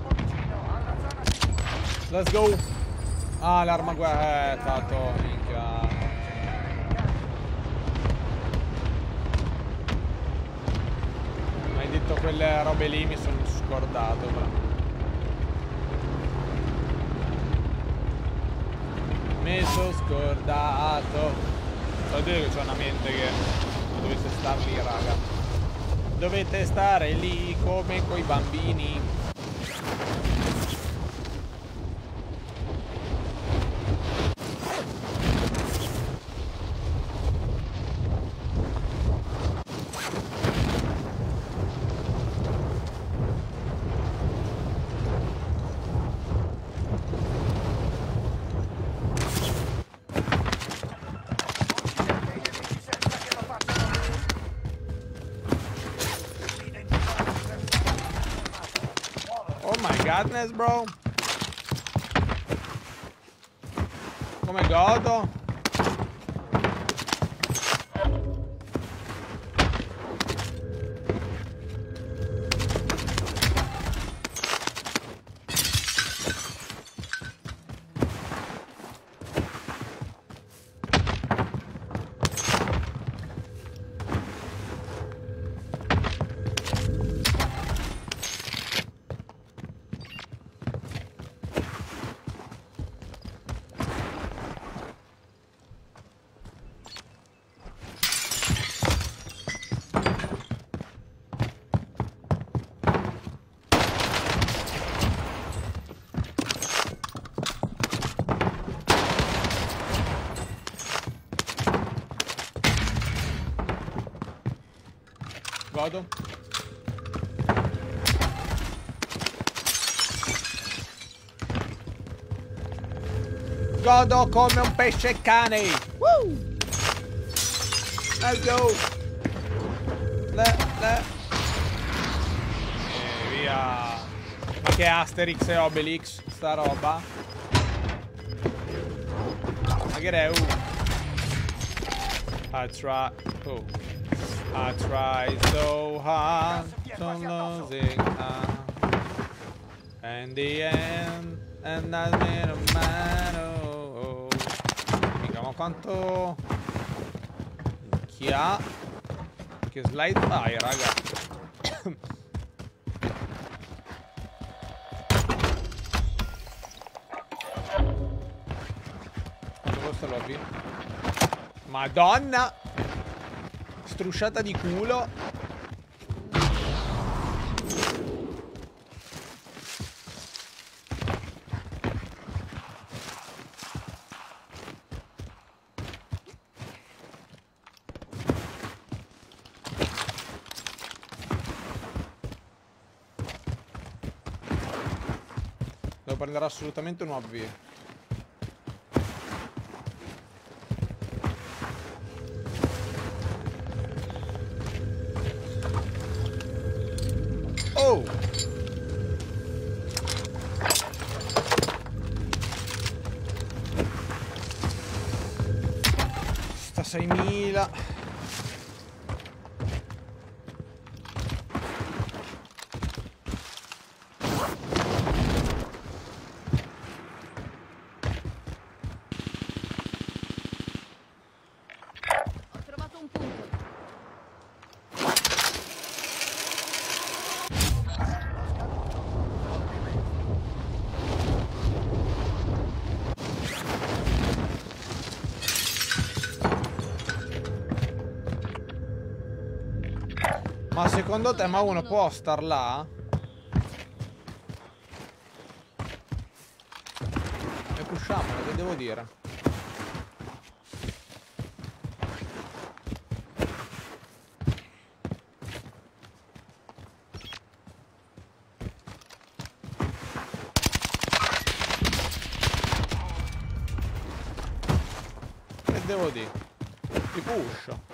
Let's go. Ah, l'arma guerra. Eh, tanto, minchia. Mi hai detto quelle robe lì, mi sono scordato. Però. Mi sono scordato. So dire che c'è una mente che dovesse star lì, raga. Dovete stare lì come coi bambini. Godness, bro. Come godo? Godo. Godo come un pesce cane. Woo! Let's go. Le, le. E via. Ma che Asterix e Obelix sta roba? Ma che è? Uh. I try. Oh. I try so hard to losing uh, and the end and I made a man. Oh, oh. Mica, ma quanto chi ha che slide fai, raga? Dove sta lobby? Madonna! Strusciata di culo. Devo prendere assolutamente un O B. Oh! Sta seimila. Ho trovato un punto. Ma secondo te, ma uno può star là? E pusciamolo, che devo dire? Che devo dire? Ti puscio.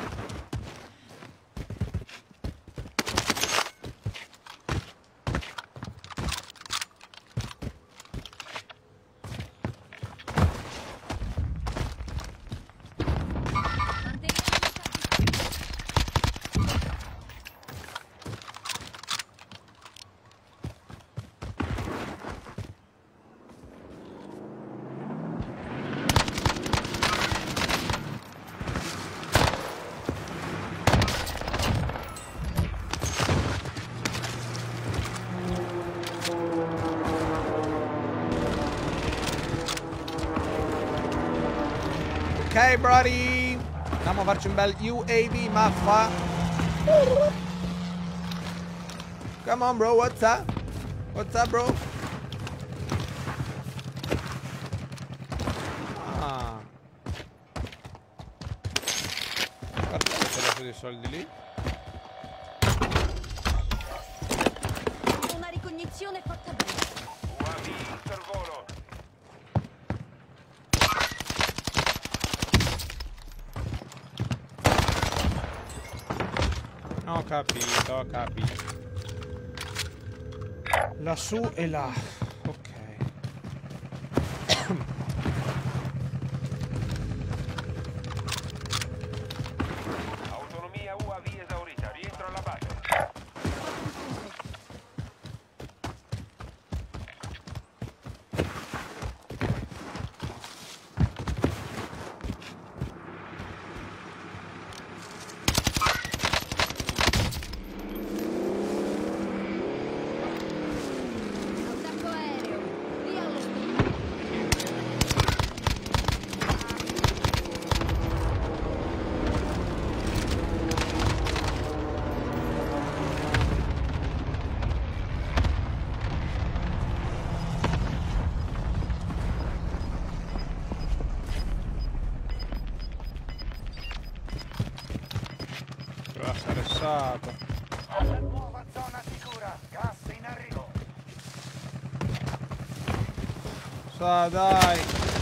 Ok, brody. Andiamo a farci un bel U A V maffa. Come on, bro. What's up? What's up, bro? Ah. Perché ho preso dei soldi lì? Una ricognizione fatta bene. U A V intervolo. Ho capito, ho capito. Lassù e là. Ok. Autonomia U A V esaurita. Rientro alla base. Attacco aereo. Via allo studio. Però stressato. Nuova zona sicura. Gas in arrivo. Sa, dai.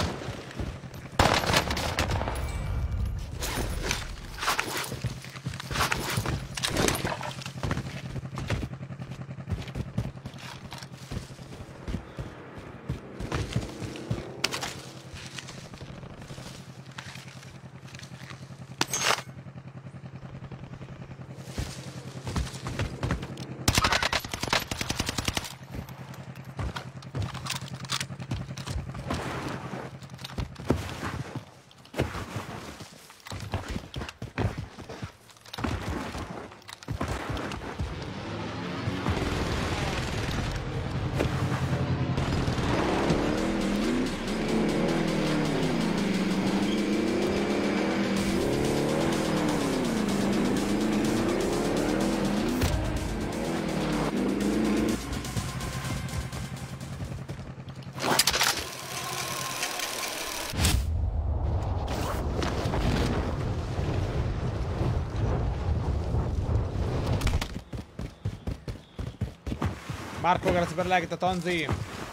Marco, grazie per like, Tonzi.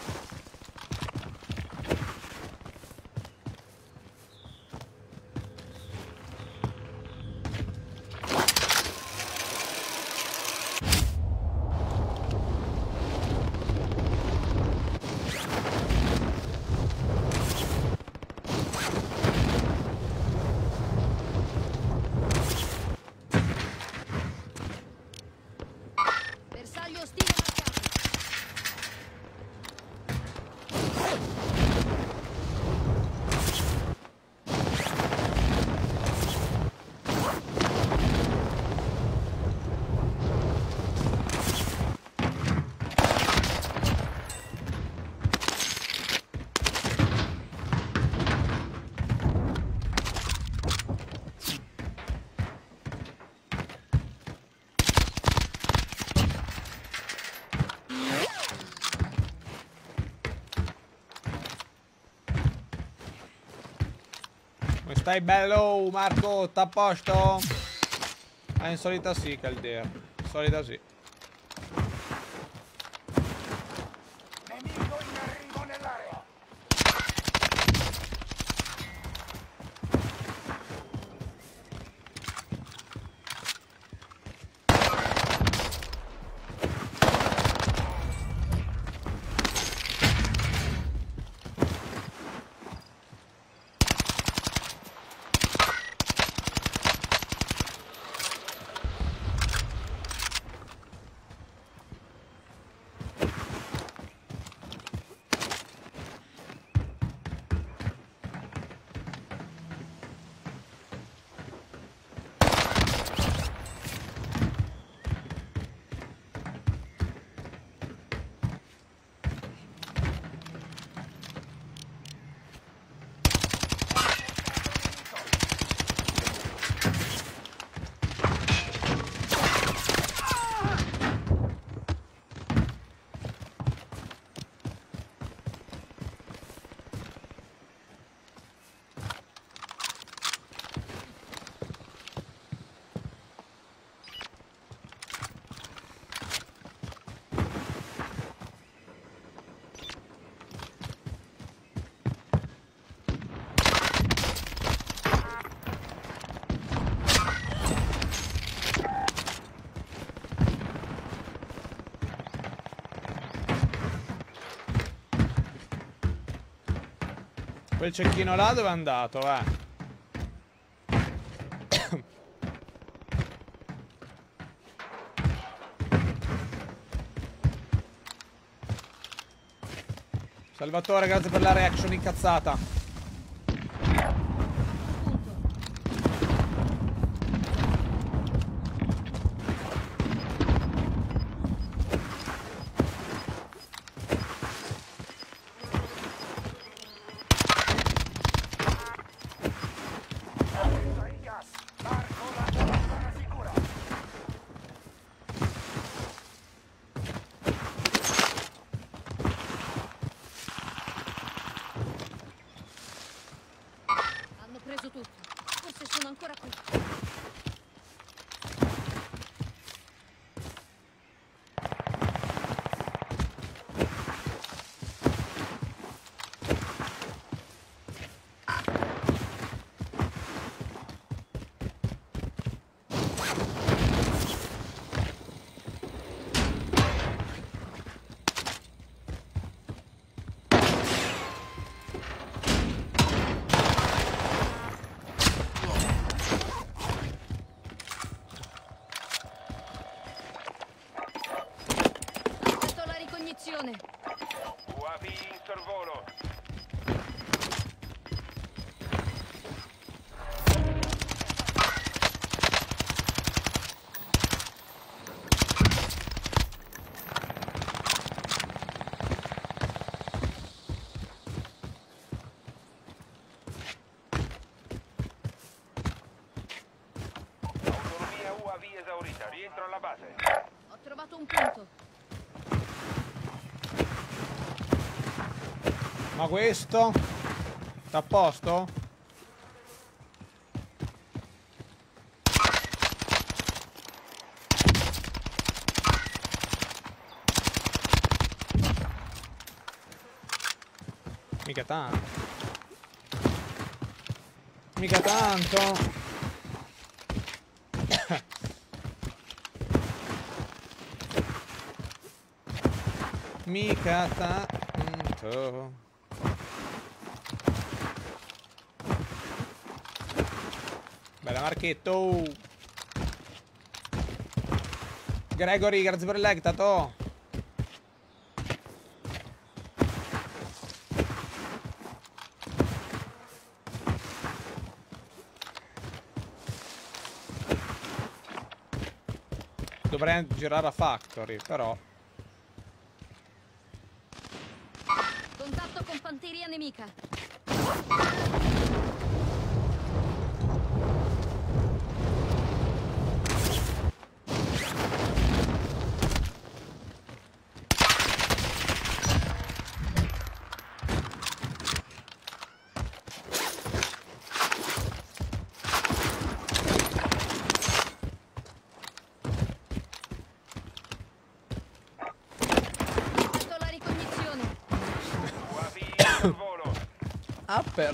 Bersaglio ostile marcato. Come stai bello, Marco? Sta a posto? Ah, in solita sì, Caldea. In solita sì. Nemico in arrivo nell'area. Quel cecchino là dove è andato, eh? Salvatore, grazie per la reaction incazzata. Preso tutto. Forse sono ancora qui. U A V in sorvolo. Autonomia U A V esaurita. Rientro alla base. Ho trovato un punto. Ma questo? Sta a posto? Mica tanto. Mica tanto. Mica tanto. Bella Marchetto. Gregory, grazie per l'ectato. Dovrei girare a Factory, però. Contatto con fanteria nemica. Upper.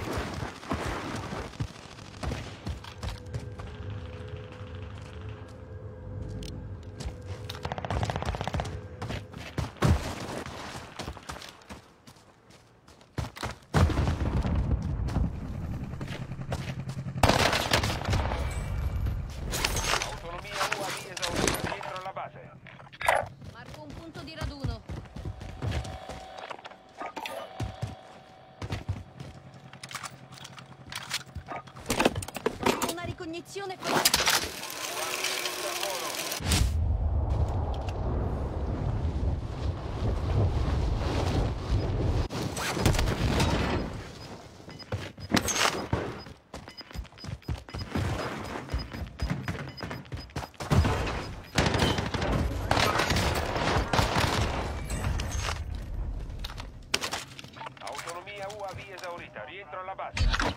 Autonomia U A V esaurita. Rientro alla base. Marco un punto di raduno. Una ricognizione con... Autonomia U A V esaurita. Rientro alla base.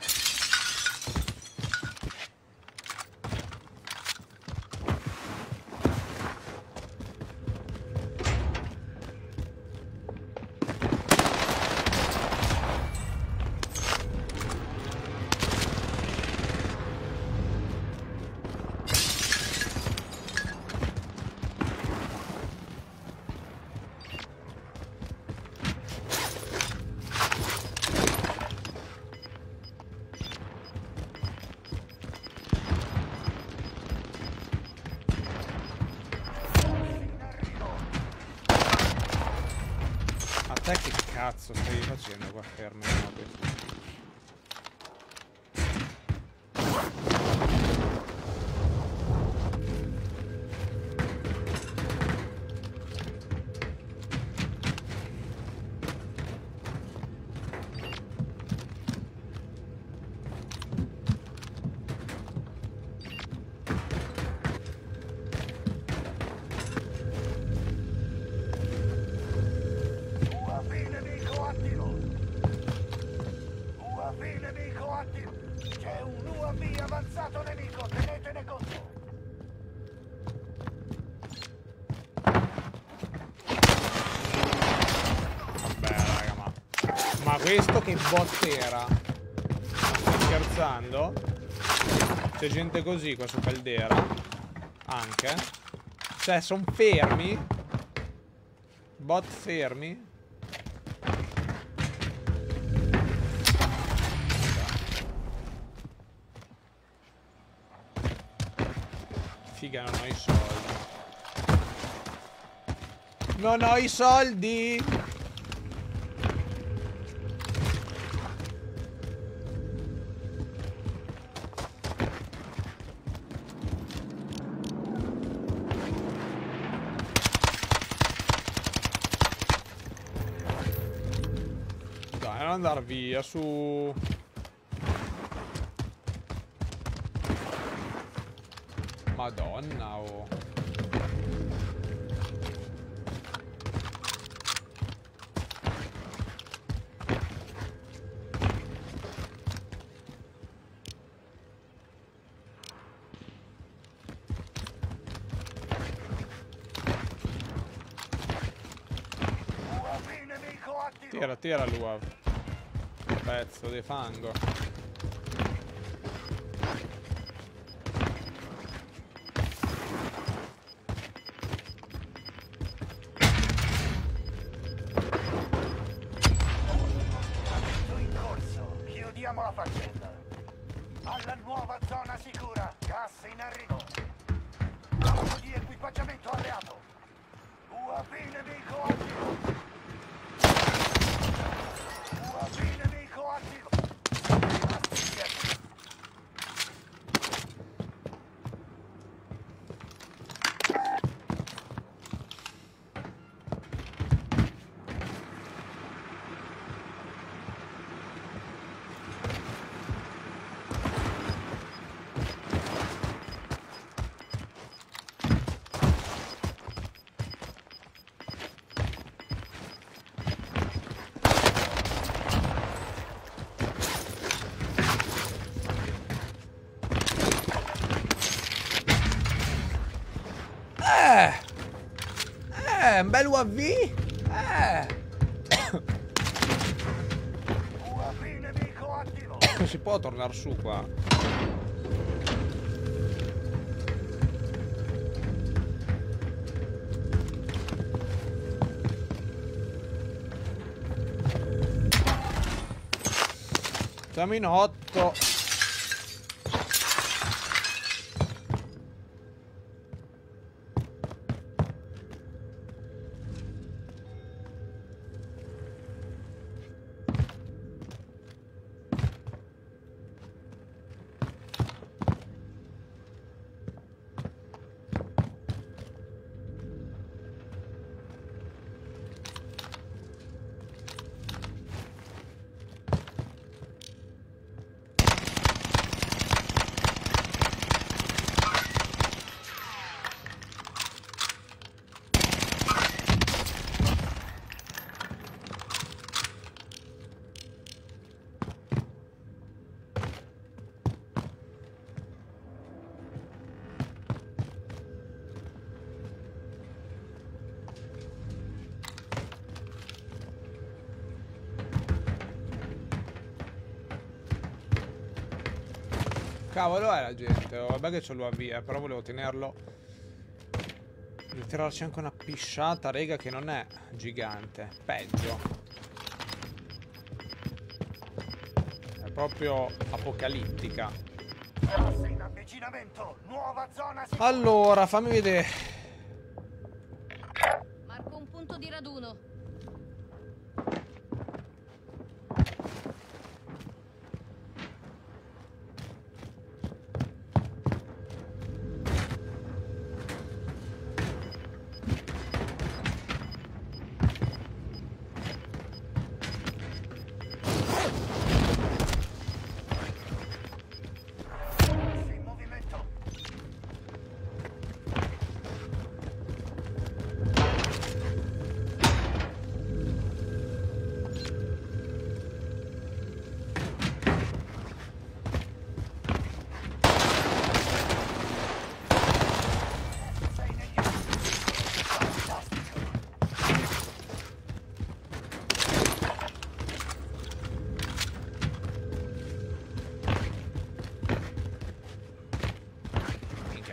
cazzo stai facendo qua fermo? No, questo. C'è un U A V avanzato nemico, tenetene conto. Vabbè raga, ma... Ma questo che bot era? Ma stai scherzando? C'è gente così qua su Caldera? Anche? Cioè, sono fermi? Bot fermi? Figa, non ho i soldi. Non ho i soldi! Dai, non andare via, su... Madonna, oh. Tira, tira l'U A V. Pezzo di fango. Chiudiamo la faccenda. Alla nuova zona sicura. Gas in arrivo. Blocco di equipaggiamento alleato. U A V nemico attivo. U A V nemico attivo. Eh, eh, un bel U A V. Eh. U A V nemico attivo. Non si può tornare su qua. Siamo in otto. Cavolo è la gente, oh, vabbè che ce l'ho a via, però volevo tenerlo. Devo tirarci anche una pisciata, rega, che non è gigante. Peggio. È proprio apocalittica. In avvicinamento, nuova zona sicura. Allora, fammi vedere. Marco un punto di raduno.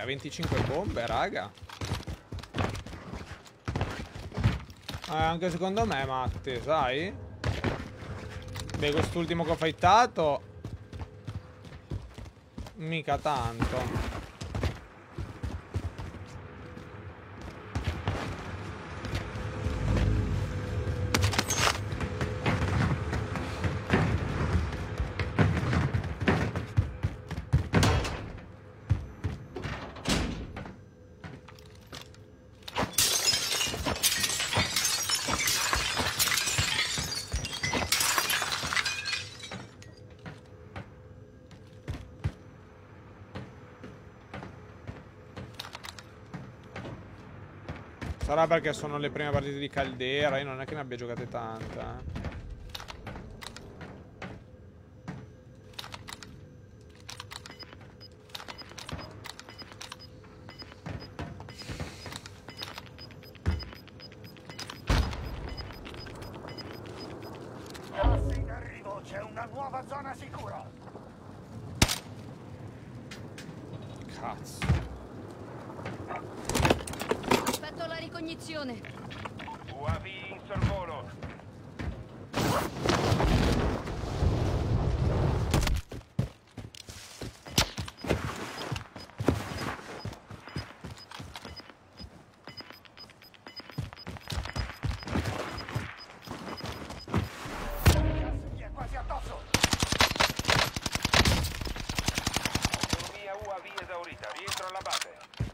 venticinque bombe, raga. Eh, anche secondo me, Matti, sai? Beh, quest'ultimo che ho fightato mica tanto. Sarà perché sono le prime partite di Caldera, io non è che ne abbia giocate tante, eh. Gas in arrivo, c'è una nuova zona sicura. Cazzo. Aspetto la ricognizione. U A V in sorvolo. Gli è quasi addosso. Autonomia U A V esaurita, rientro alla base.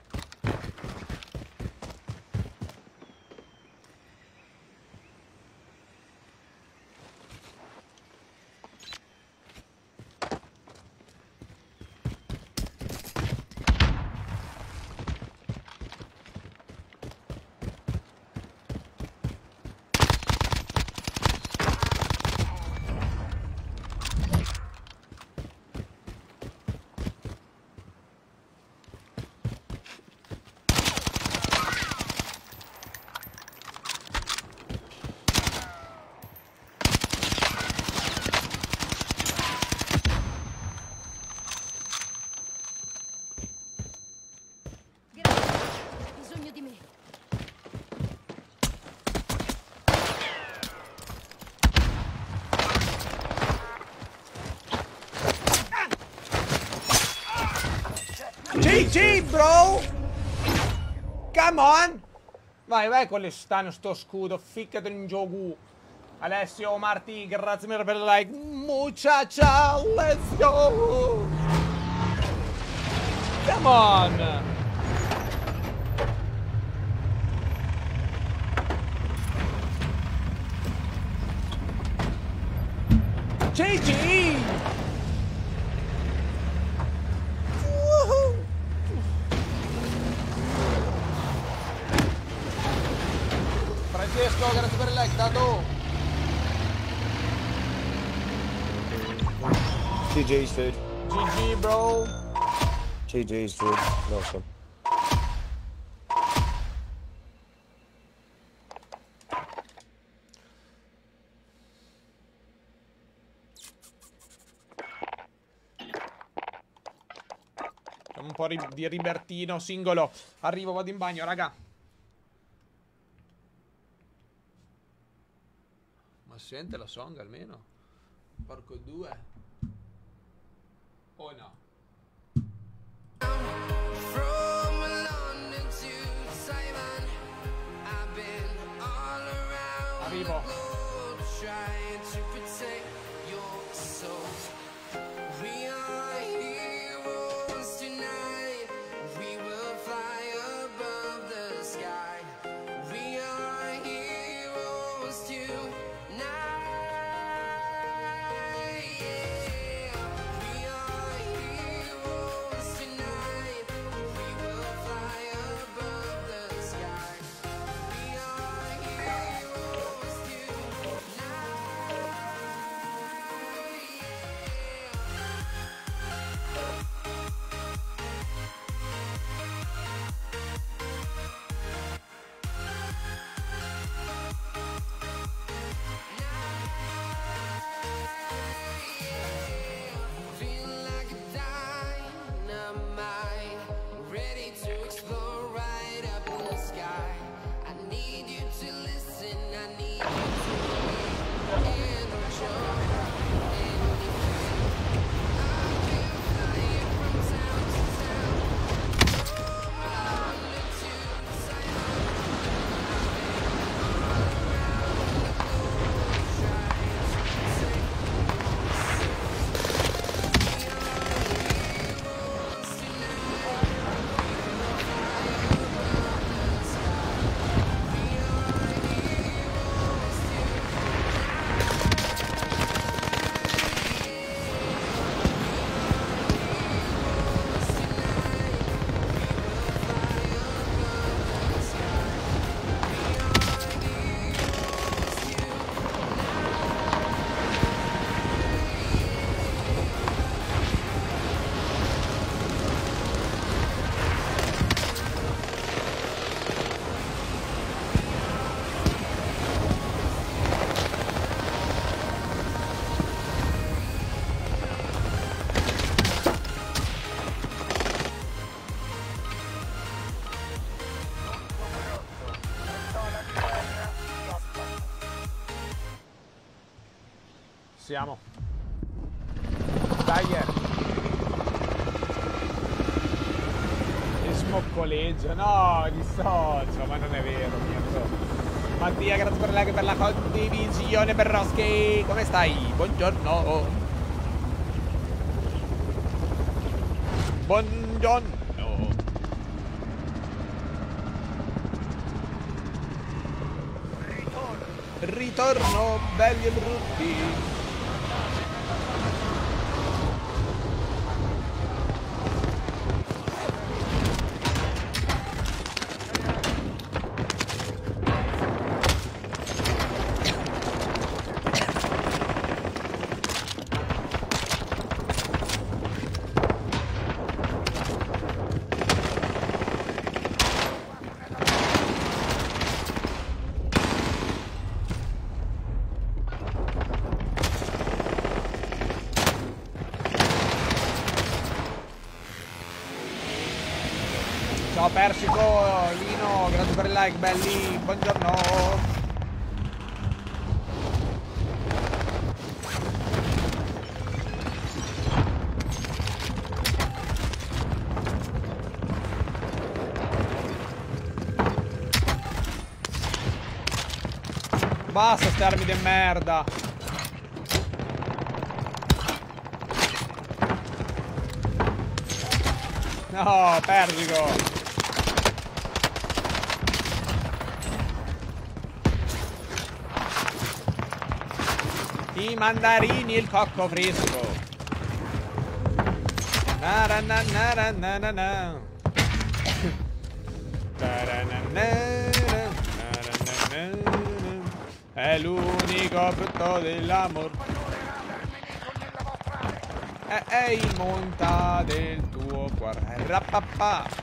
Grazie. Bisogno di me. G G, bro! Come on! Vai, vai con le stane sto scudo, ficcati in gioco. Alessio Marti, grazie mille per il like. Muchacha, let's go! Come on! G G! Woohoo! Francesco, grazie per il like, dato! G G's, dude. G G, bro! G G's, dude. Awesome. Un po' ri di Ribertino singolo. Arrivo, vado in bagno, raga. Ma sente la song almeno? Porco due. O no? From London to Taiwan, I've been all around Arrivo. the globe trying to protect your soul. We are heroes tonight. We will fly above the sky. We are heroes tonight. Yeah. We are heroes. Siamo. Dai. E smoccoleggio. No, dissocio, ma non è vero, mio. Mattia, grazie per like e per la condivisione, Berroschi. Come stai? Buongiorno. Buongiorno. Ritorno, belli e brutti. Ciao Persico, Lino, grazie per il like, belli, buongiorno. Basta ste armi di merda. No, Persico. I mandarini, il cocco fresco. Na na na na na na na. È l'unico frutto dell'amor. È, è il monta del tuo cuore. Rappapà.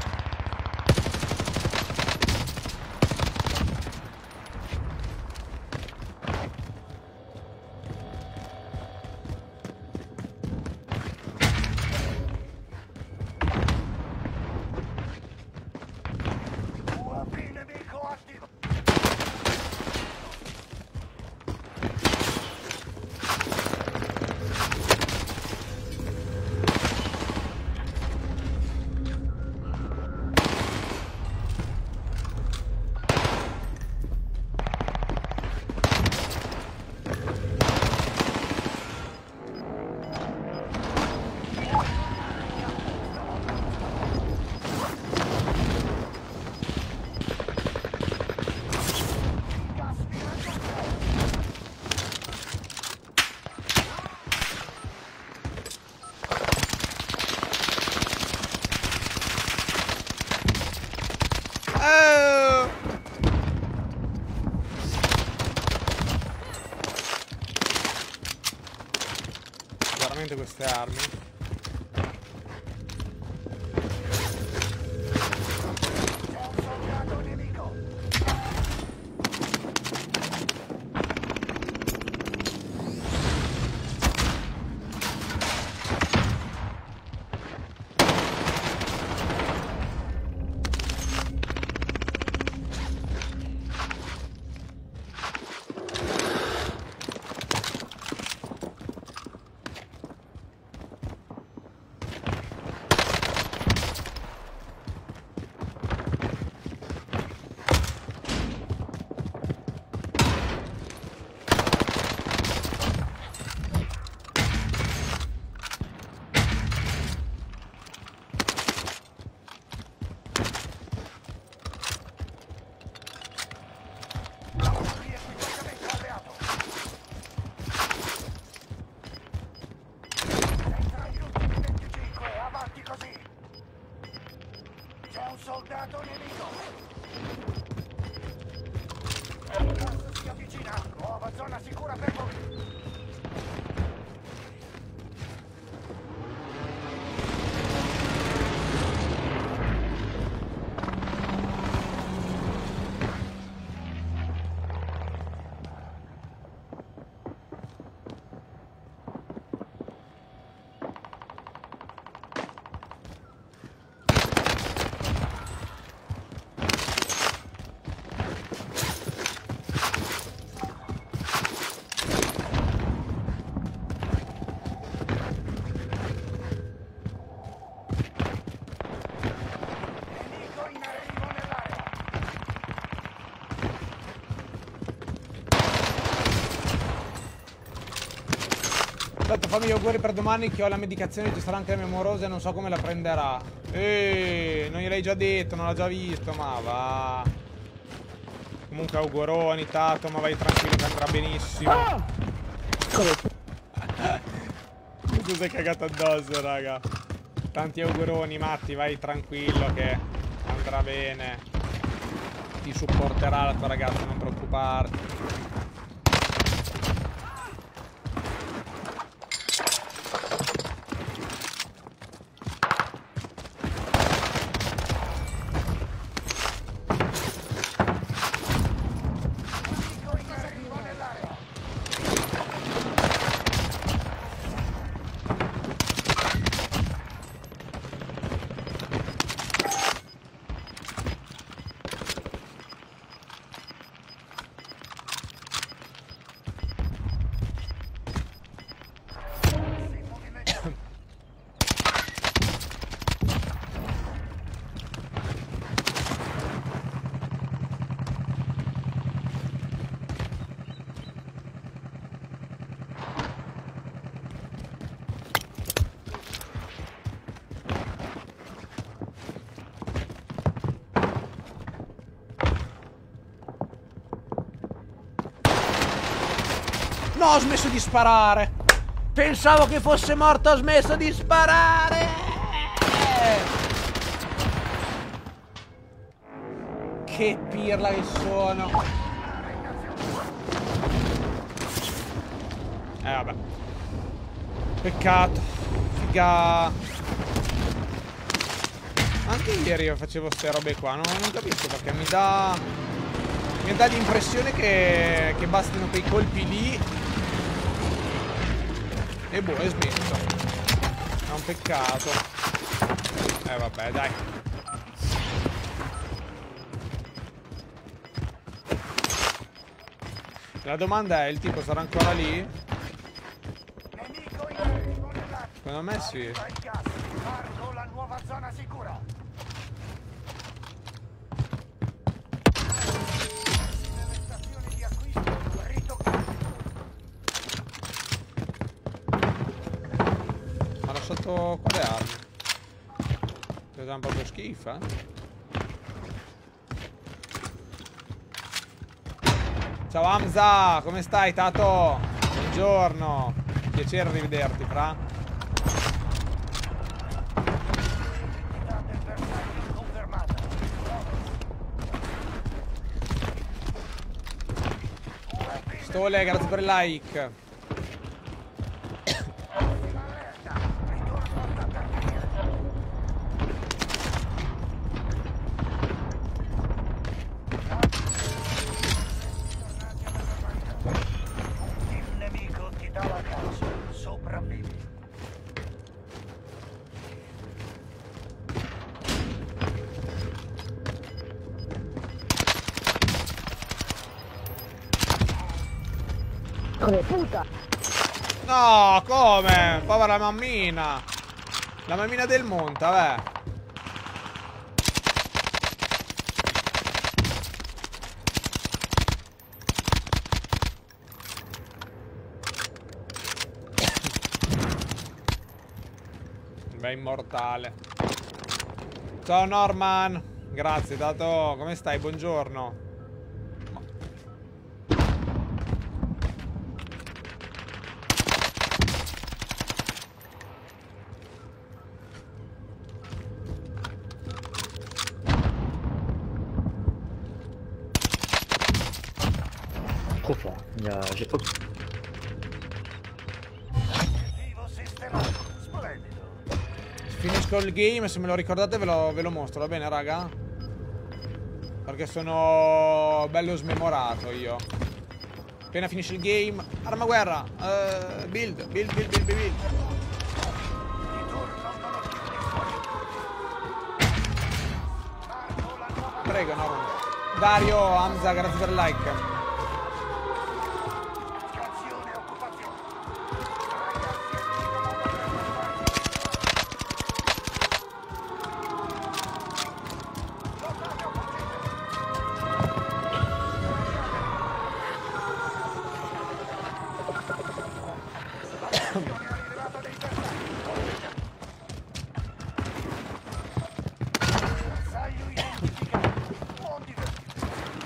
Queste armi. Aspetta, fammi gli auguri per domani che ho la medicazione, ci sarà anche la memorosa e non so come la prenderà. Eeeh, non gliel'hai già detto, non l'ha già visto, ma va. Comunque auguroni, Tato, ma vai tranquillo che andrà benissimo. Ah! Come? Tu sei cagato addosso, raga. Tanti auguroni, Matti, vai tranquillo che andrà bene. Ti supporterà la tua ragazza, non preoccuparti. No, ho smesso di sparare. Pensavo che fosse morto, ho smesso di sparare. Che pirla che sono. Eh vabbè. Peccato. Figa. Anche ieri io facevo ste robe qua. No, non capisco perché mi dà... Mi dà l'impressione che... che bastino quei colpi lì. E boh, è smesso. È un peccato. Eh vabbè, dai. La domanda è, il tipo sarà ancora lì? Secondo me sì. Marco la nuova zona sicura. Nelle stazioni di acquisto ritoccate. Ha lasciato quale armi? Ti danno proprio schifo, eh? Ciao Hamza, come stai Tato? Buongiorno. Piacere rivederti, fra. L'identità del bersaglio confermata. Stole, grazie per il like. Il nemico ti dà la caccia. Sopravvivi. Come puta! No, come? Povera mammina. La mammina del monte, vabbè. Beh, immortale. Ciao Norman. Grazie, Tato. Come stai? Buongiorno. Trop fort. Il y a... J'ai pas... Vivo sistemato. Splendido. Finisco il game, se me lo ricordate ve lo, ve lo mostro, va bene raga? Perché sono bello smemorato io. Appena finisce il game, arma guerra, uh, build, build, build, build, build. Prego, no. Dario, Hamza, grazie per il like. Scansione e occupazione. arrivata dei bersaglio. Bersaglio identificato. Buon divertimento.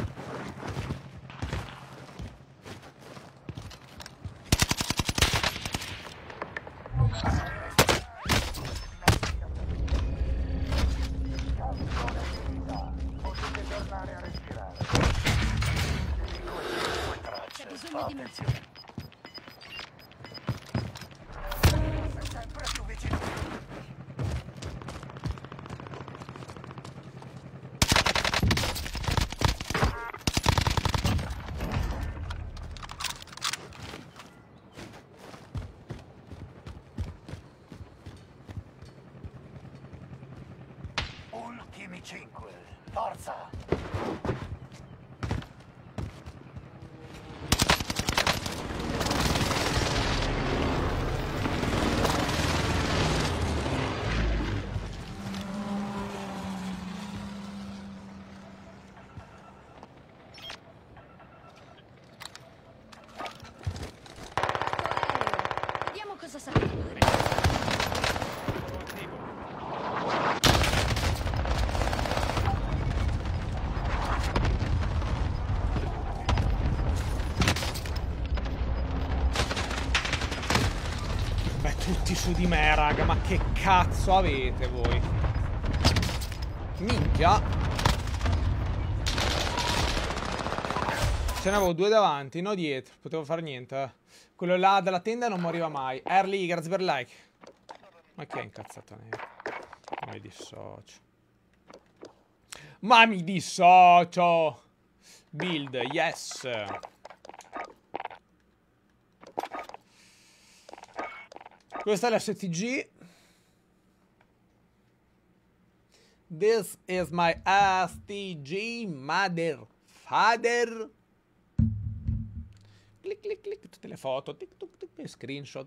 Potete tornare a respirare. C'è bisogno di me. Attenzione. Sempre più vicino. Ultimi cinque. Forza! Vediamo cosa sapete fare. Beh, tutti su di me, raga, ma che cazzo avete voi? Minchia. Ce ne avevo due davanti, no dietro. Potevo fare niente, eh. Quello là dalla tenda non moriva mai. Early, grazie per il like. Ma che incazzata nera. Mi dissocio. Ma mi dissocio. Build, yes. Questa è l'S T G. This is my S T G, mother, father. Clic, clic, clic, tutte le foto, tic, tic, tic, screenshot.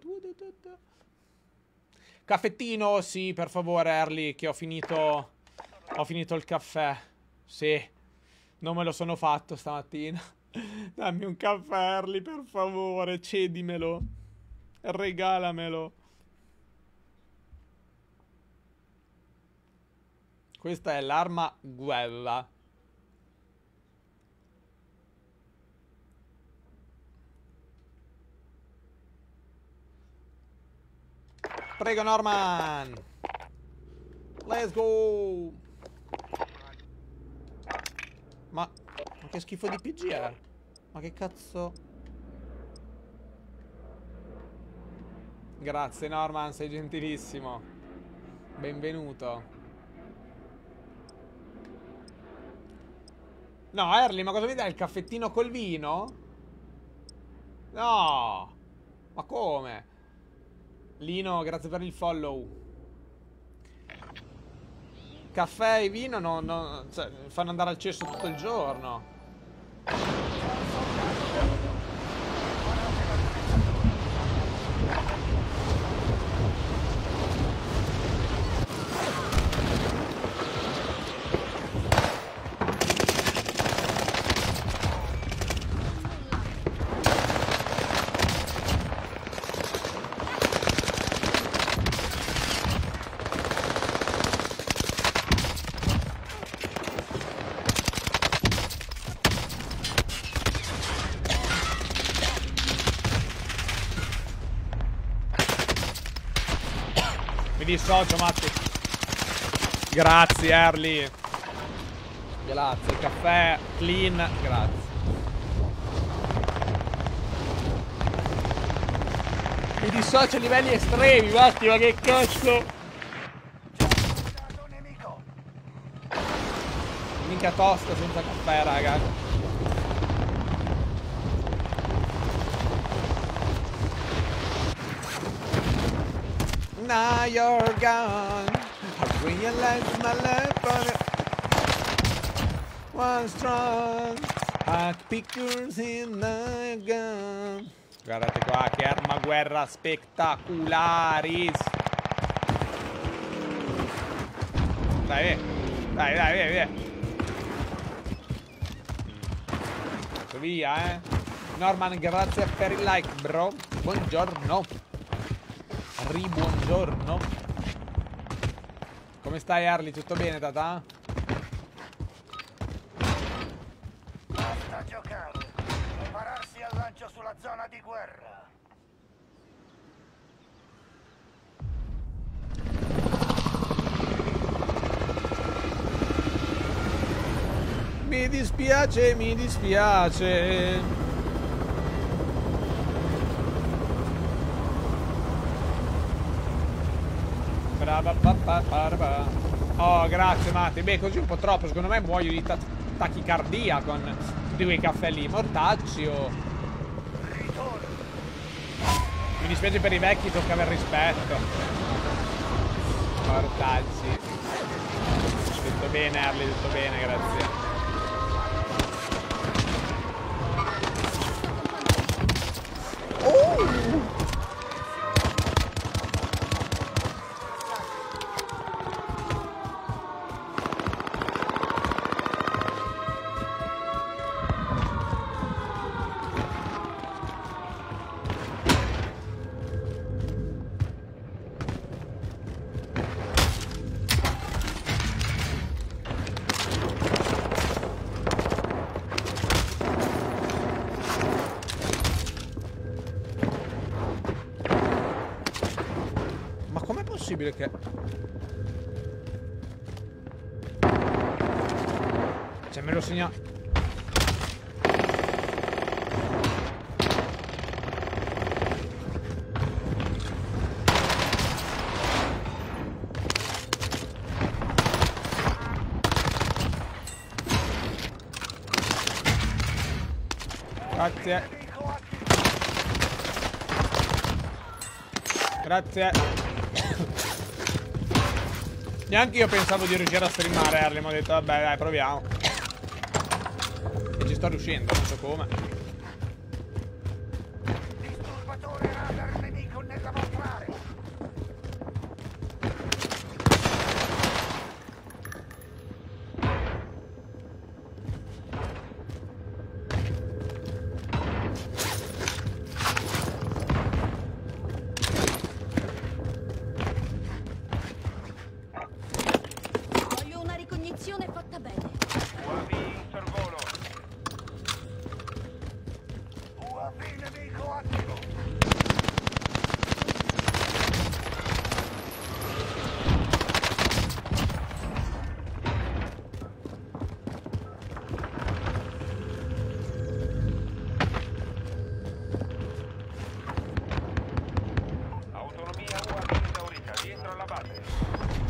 Caffettino, sì, per favore, Early, che ho finito, ho finito il caffè. Sì, non me lo sono fatto stamattina. Dammi un caffè, Early, per favore, cedimelo. Regalamelo. Questa è l'arma guerra. Prego Norman. Let's go. Ma, ma che schifo di P G è? Ma che cazzo? Grazie Norman, sei gentilissimo. Benvenuto. No, Early, ma cosa mi dai? Il caffettino col vino? No. Ma come? Lino, grazie per il follow. Caffè e vino non, non, cioè, fanno andare al cesso tutto il giorno. Mi dissocio, Matti. Grazie, Early. Grazie, caffè clean, grazie. Mi dissocio a livelli estremi, Matti, ma che cazzo? Mica tosta senza caffè, raga. Now you're gone. I realize my life on it. One strong. Hot pictures in the gun. Guardate qua, che arma guerra spettacularis. Dai, via. Dai, dai, via, via. Via, eh. Norman, grazie per il like, bro. Buongiorno. Ri, buongiorno. Come stai Harley? Tutto bene, Tata? Basta giocare. Prepararsi al lancio sulla zona di guerra. Mi dispiace, mi dispiace. Brava, pa, pa, pa, pa. Oh, grazie Matti. Beh, così un po' troppo. Secondo me muoio di ta tachicardia con tutti quei caffè lì. Mortaccio. Mi dispiace per i vecchi, tocca aver rispetto. Mortacci. Tutto bene, Harley, tutto bene, grazie. Oh! Possibile che cioè me lo segna. Grazie. Grazie. Neanche io pensavo di riuscire a streamare Harley, ma ho detto vabbè dai proviamo. E ci sto riuscendo, non so come. Disturbatore radar nemico nella vostra area. Fatta bene. U A V in sorvolo. U A V nemico attivo. Autonomia U A V esaurita, rientro alla base.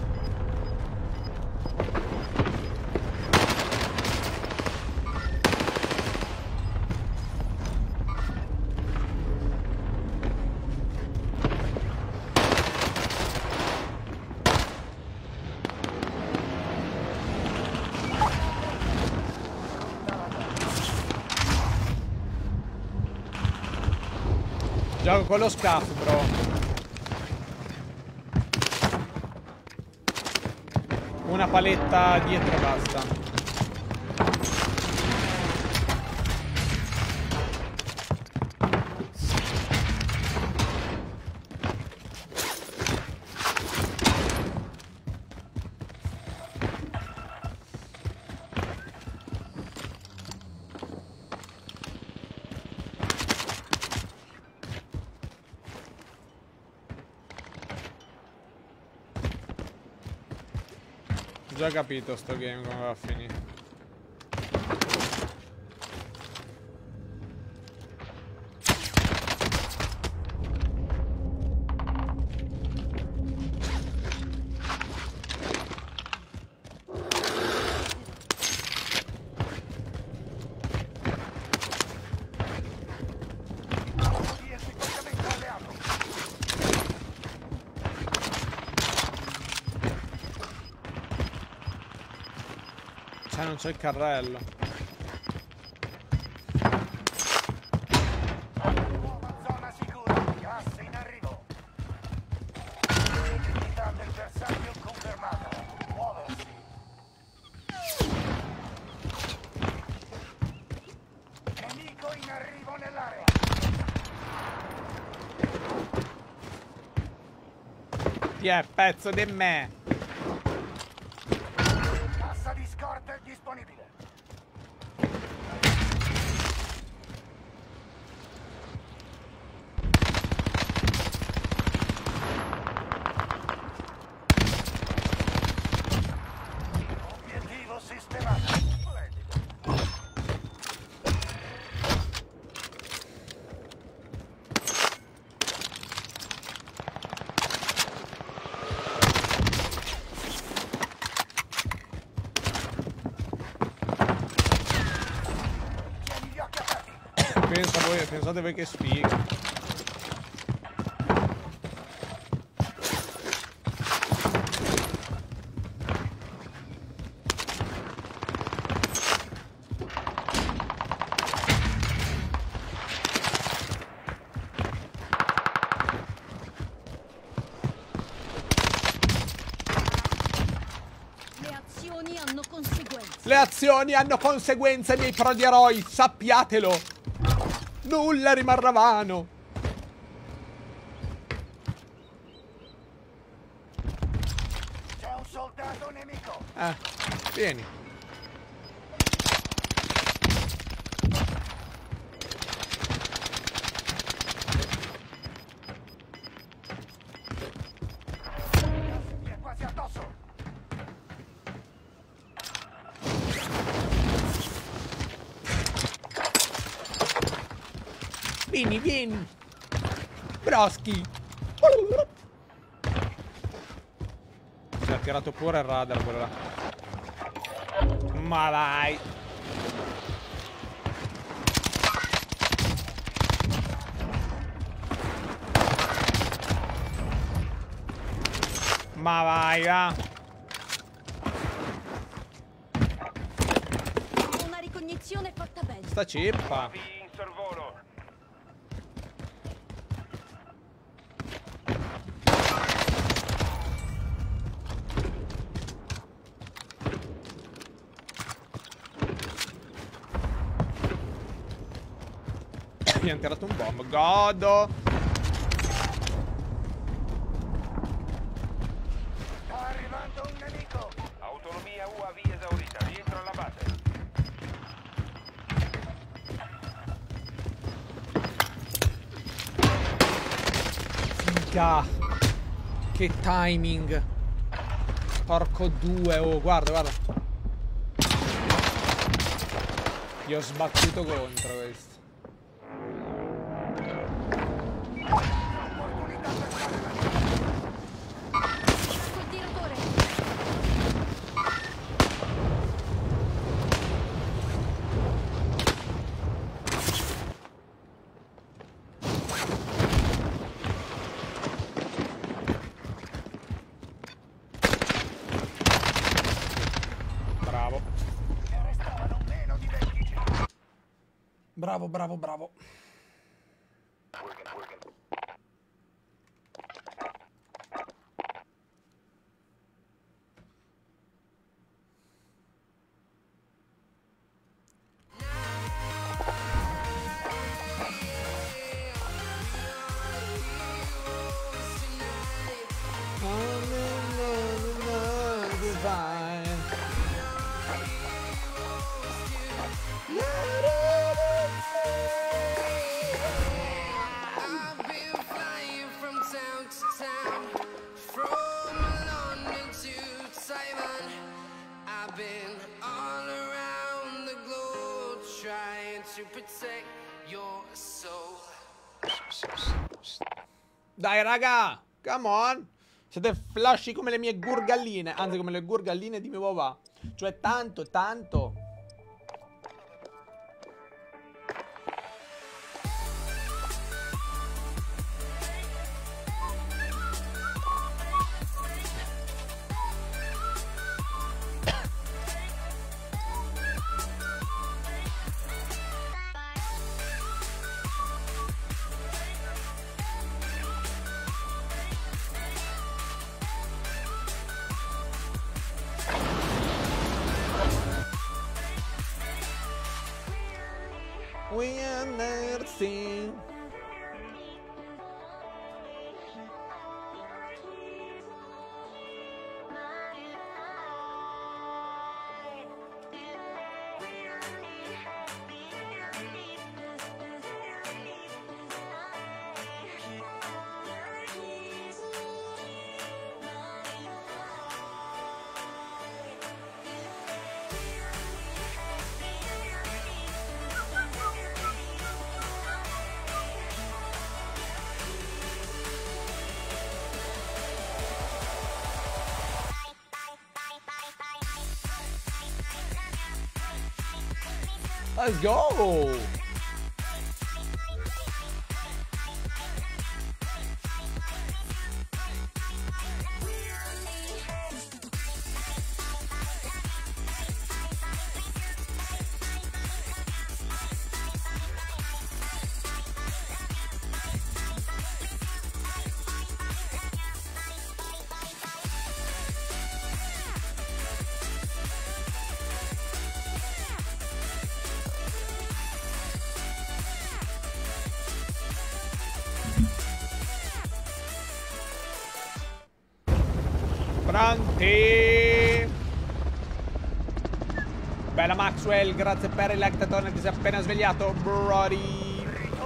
Gioco con lo scaff, bro. Una paletta dietro e basta. Ho già capito sto game come va a finire. Cioè non c'è il carrello. Nuova zona sicura, gas in arrivo. L'identità del bersaglio confermata. Muoversi. Nemico in arrivo nell'area. Chi è pezzo di me? Cassa di scorte disponibile. Obiettivo sistemato. Splendido. Tieni gli occhi aperti. Pensa voi, pensate voi che sfiga. Le azioni hanno conseguenze. Le azioni hanno conseguenze, miei prodi eroi, sappiatelo. Nulla rimarrà vano. C'è un soldato nemico. Eh, vieni. Mi è quasi addosso. Vieni, vieni. Broschi. Si è tirato pure il radar quello là. Ma vai. Ma vai, va. Una ricognizione fatta bene. Sta ceppa. In sorvolo. Mi hanno tirato un bomb. Godo. Sta arrivando un nemico. Autonomia U A V esaurita, rientro alla base. Figa. Che timing. Porco due. Oh, guarda, guarda. Gli ho sbattuto contro questo. Col tiratore. Bravo. Ne restavano meno di venti giri. Bravo, bravo, bravo. I've been flying from town to town, from London to Taiwan. I've been all around the globe trying to protect your soul. Dai, raga. Come on. Siete flashy come le mie gurgalline. Anzi, come le gurgalline di mio papà. Cioè, tanto, tanto. We are nursing. Let's go! Pronti? Bella Maxwell, grazie per il like, Tatone, ti sei appena svegliato, Brody.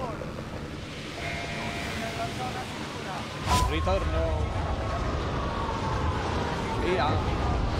Ritorno. Via.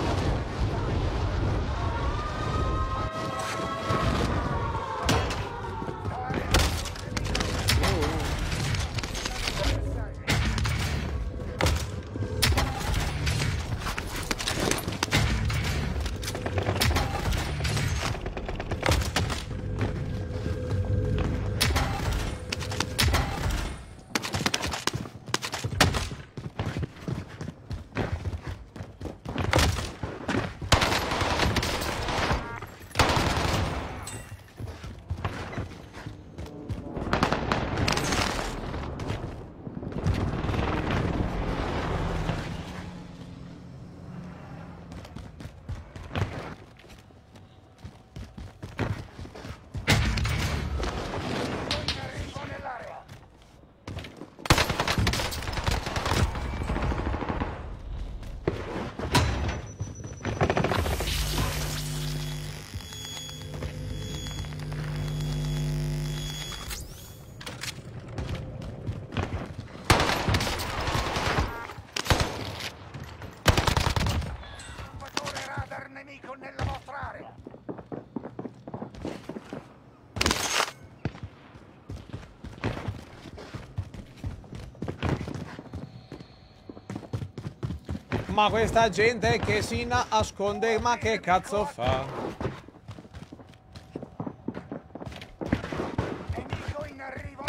Ma questa gente che si nasconde, ma che cazzo fa? Nemico in arrivo.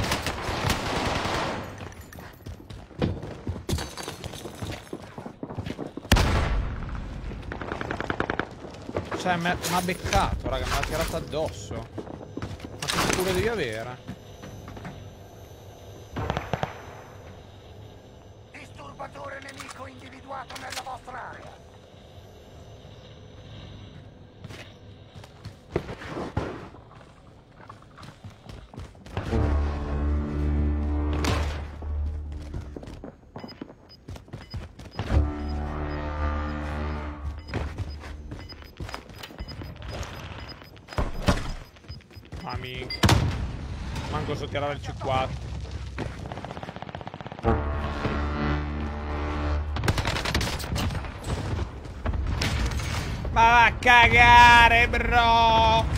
Cioè, mi ha beccato, raga, me l'ha tirato addosso. Ma che culo devi avere? Disturbatore nemico individuato nella vostra area. Mamma, manco so tirare il C quattro. Ma va a cagare, bro!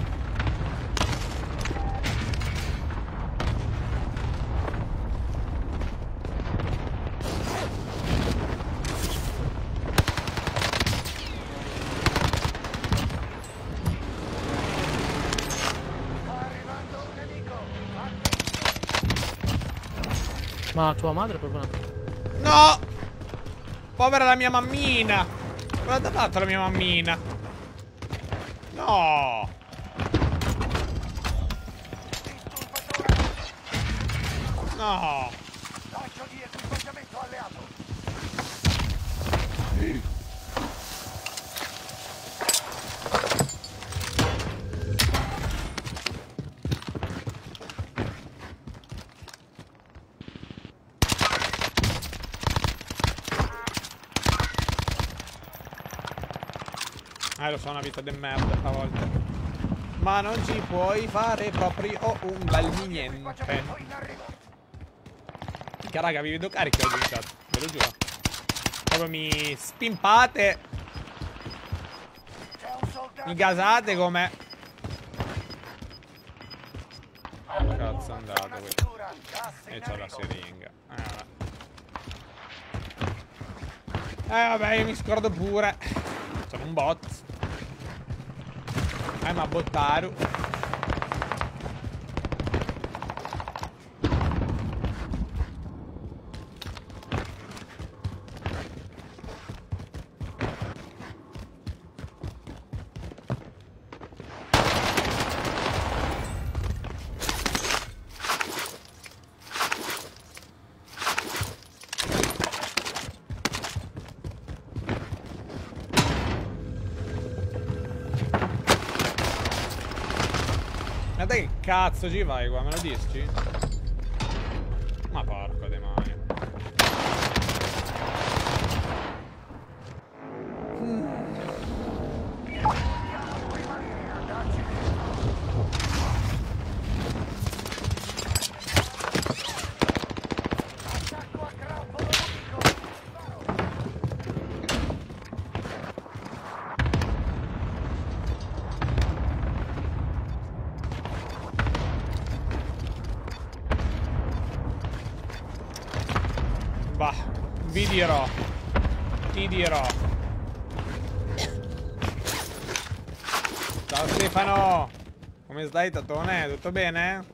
Ma tua madre è proprio una... No! Povera la mia mammina! Cosa ha fatto la mia mammina? No! No! Lancio di equipaggiamento alleato. Eh, lo so, una vita de merda a volte. Ma non ci puoi fare proprio un bel niente. Che raga, vi vedo carichi oggi in chat, ve lo giuro. Proprio mi spimpate. Mi gasate come... Cazzo è andato questo. E c'ho la siringa. Eh vabbè. Eh vabbè, io mi scordo pure. Sono un bot. Eh, ma Bottaru. Ma te che cazzo ci vai qua? Me lo dici? Ma porco demonio. Bah, vi dirò. Ti dirò. Ciao Stefano. Come stai, Tatone? Tutto bene?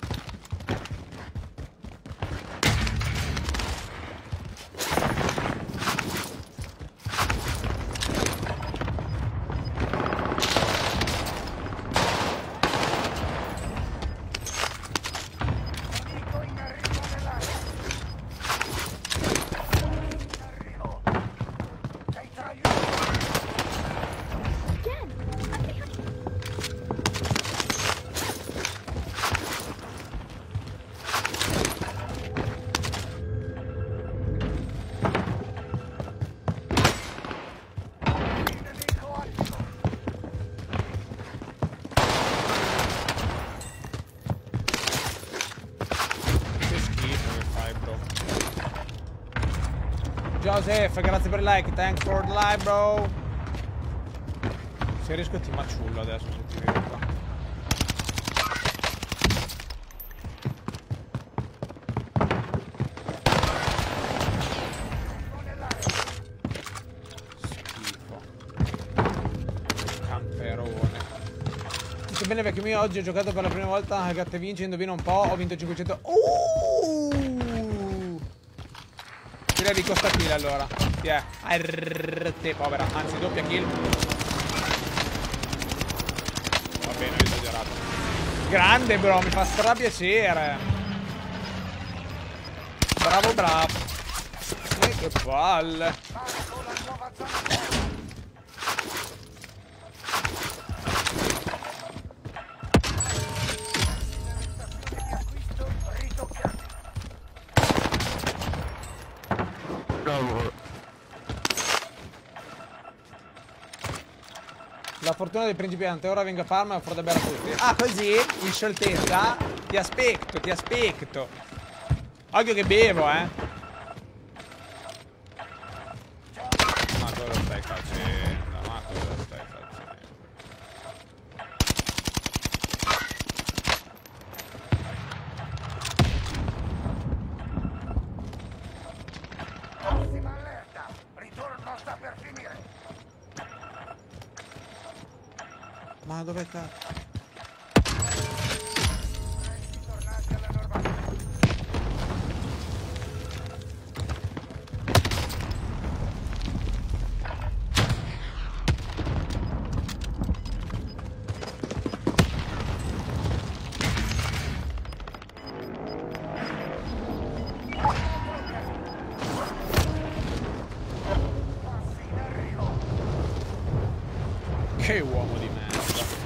Joseph, grazie per il like, thanks for the like, bro. Se riesco ti maciullo adesso se ti vedo qua. Schifo. Camperone. Tutto bene vecchio mio, oggi ho giocato per la prima volta a Gatte Vinci, indovina un po', ho vinto cinquecento. Uh! Tira di costa kill allora. Ti è. Te povera. Anzi doppia kill. Va bene, ho esagerato. Grande bro, mi fa stra piacere. Bravo bravo. E che palle. La fortuna del principiante, ora vengo a farma e offro da bere a tutti. Ah, così? In scioltezza? Ti aspetto, ti aspetto. Occhio che bevo, eh. Ma cosa stai facendo? Ma cosa stai facendo? Prossima allerta. Ritorno sta per finire. Ma dov'è cazzo? Tornate alla normalità. Che uomo di merda.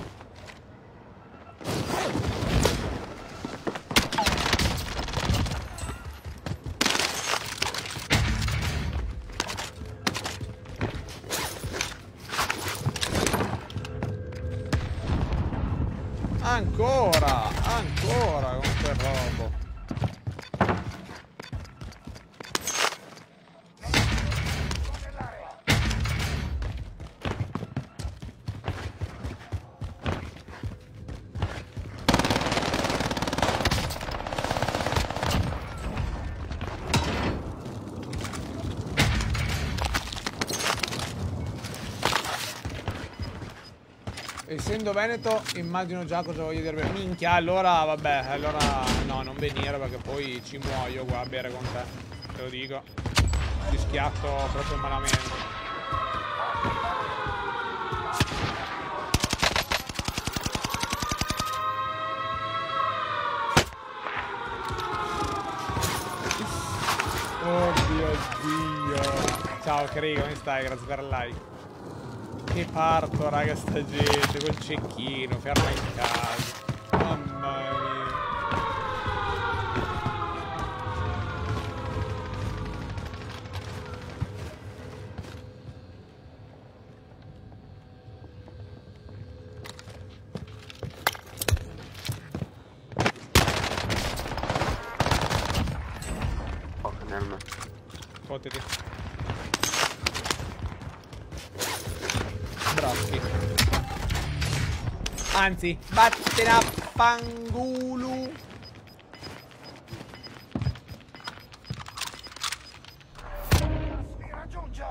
Ancora, ancora con quel robo. Essendo veneto, immagino già cosa voglio dire. Minchia, allora vabbè, allora no, non venire perché poi ci muoio qua a bere con te. Te lo dico. Ti schiatto proprio malamente. Oh mio Dio. Ciao Cri, come stai? Grazie per il like. Che parto, raga, sta gente, col cecchino, ferma in casa. Mamma mia. Oh, nel... Fottiti. Brocchi. Anzi, vattene a fangulu. Mi raggiunge!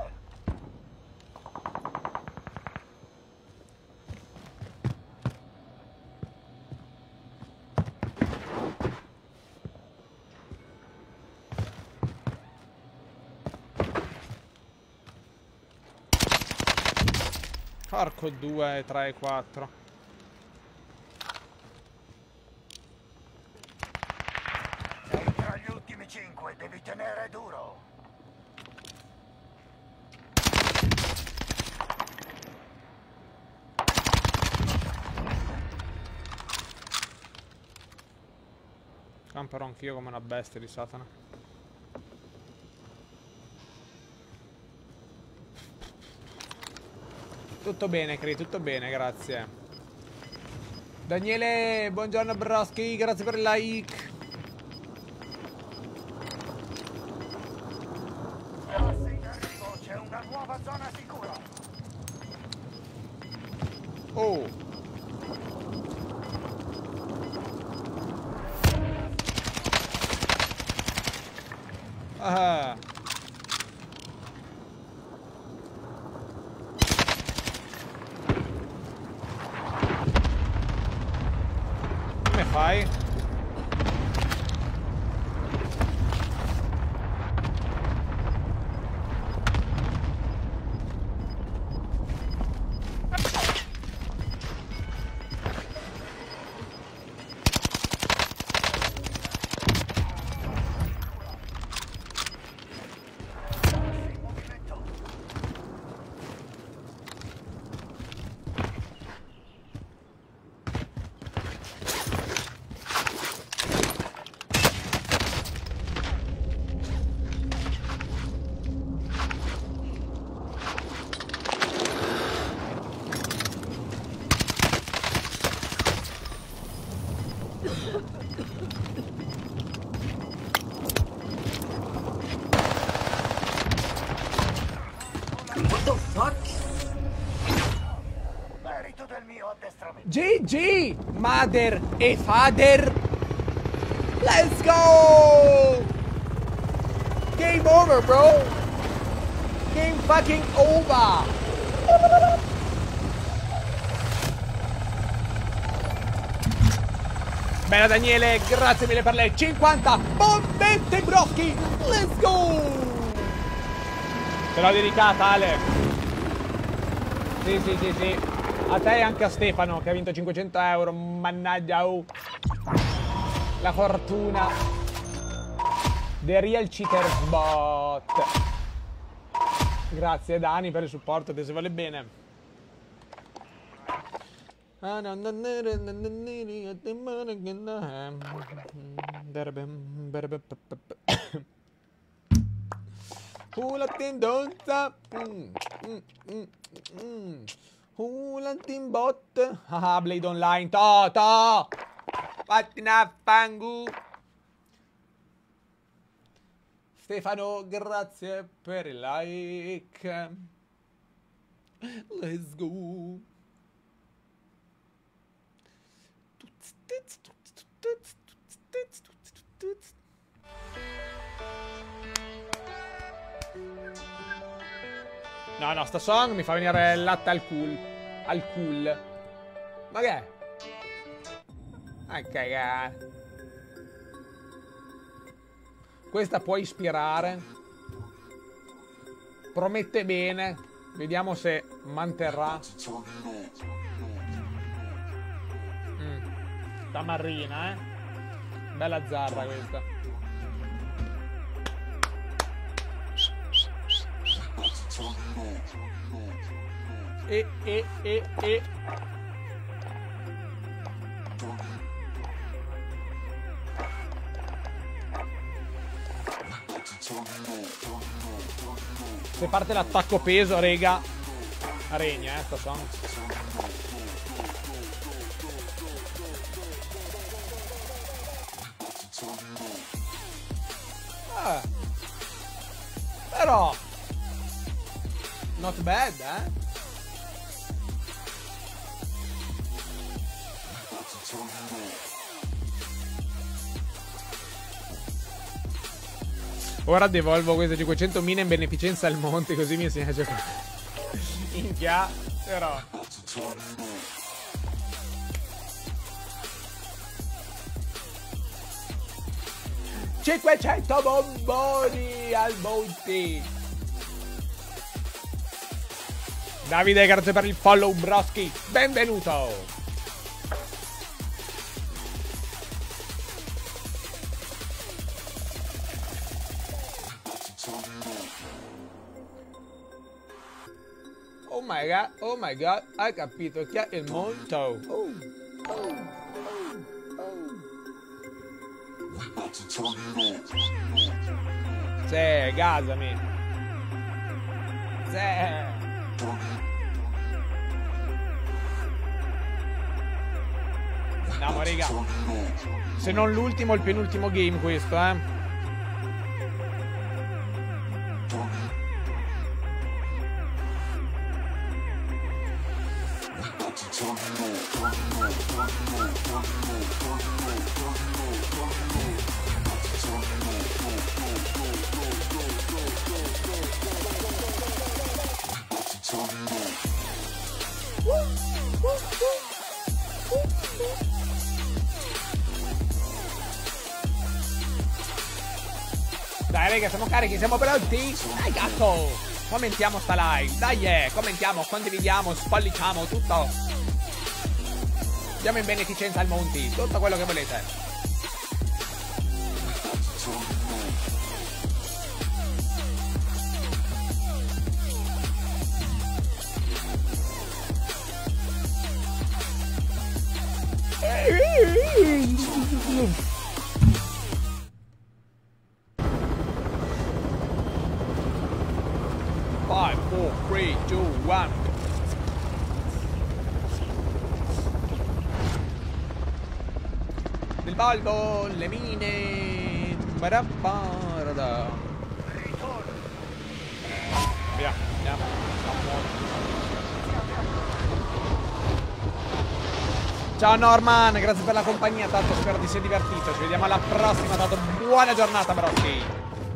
Porco due, tre, quattro. Sei tra gli ultimi cinque, devi tenere duro. Camperò anch'io come una bestia di Satana. Tutto bene, Cri, tutto bene, grazie. Daniele, buongiorno Broschi, grazie per il like. Gas in arrivo, c'è una nuova zona sicura. Oh. Ah. Come fai? What the fuck? Merito del mio addestramento. G G, mother e father. Let's go! Game over, bro. Game fucking over. Bella Daniele, grazie mille per le cinquanta bombette brocchi. Let's go! Te l'ho dedicata, Ale. Sì, sì, sì, sì. A te e anche a Stefano che ha vinto cinquecento euro. Mannaggia, oh. La fortuna. The Real Cheaters Bot. Grazie Dani per il supporto, te se vuole bene. Hula tindonza. Hula timbot. Ah, Blade Online. To, to. Fattina fangu. Stefano, grazie per il like. Let's go. No, no, sta song mi fa venire il latte al cool. Al cool. Ma che è? Ah, cagare. Questa può ispirare. Promette bene. Vediamo se manterrà. Mm. Tamarrina, eh. Bella zarra questa. E, e, e, e. Se parte l'attacco peso, rega, regna, eh, sto song. Eh. Però not bad, eh. Ora devolvo queste cinquecentomila in beneficenza al monte, così mi insegna a giocare. Minchia, però. cinquecento bomboni al monte. Davide, grazie per il follow, broski. Benvenuto. Oh my god, oh my god, hai capito chi è il monto? Oh, oh, oh, oh. Sì, gasami. Sì. Andiamo, raga. Se non l'ultimo, il penultimo game questo, eh. Dai raga, siamo carichi, siamo pronti? Dai cazzo! Commentiamo sta live, dai eh, commentiamo, condividiamo, spolliciamo, tutto. Andiamo in beneficenza al Monti, tutto quello che volete. five, four, three, two, one. Del balbo, le mine. Barabarada. Via, andiamo. Ciao Norman, grazie per la compagnia, tanto spero ti sia divertito. Ci vediamo alla prossima, tanto buona giornata, brocchi.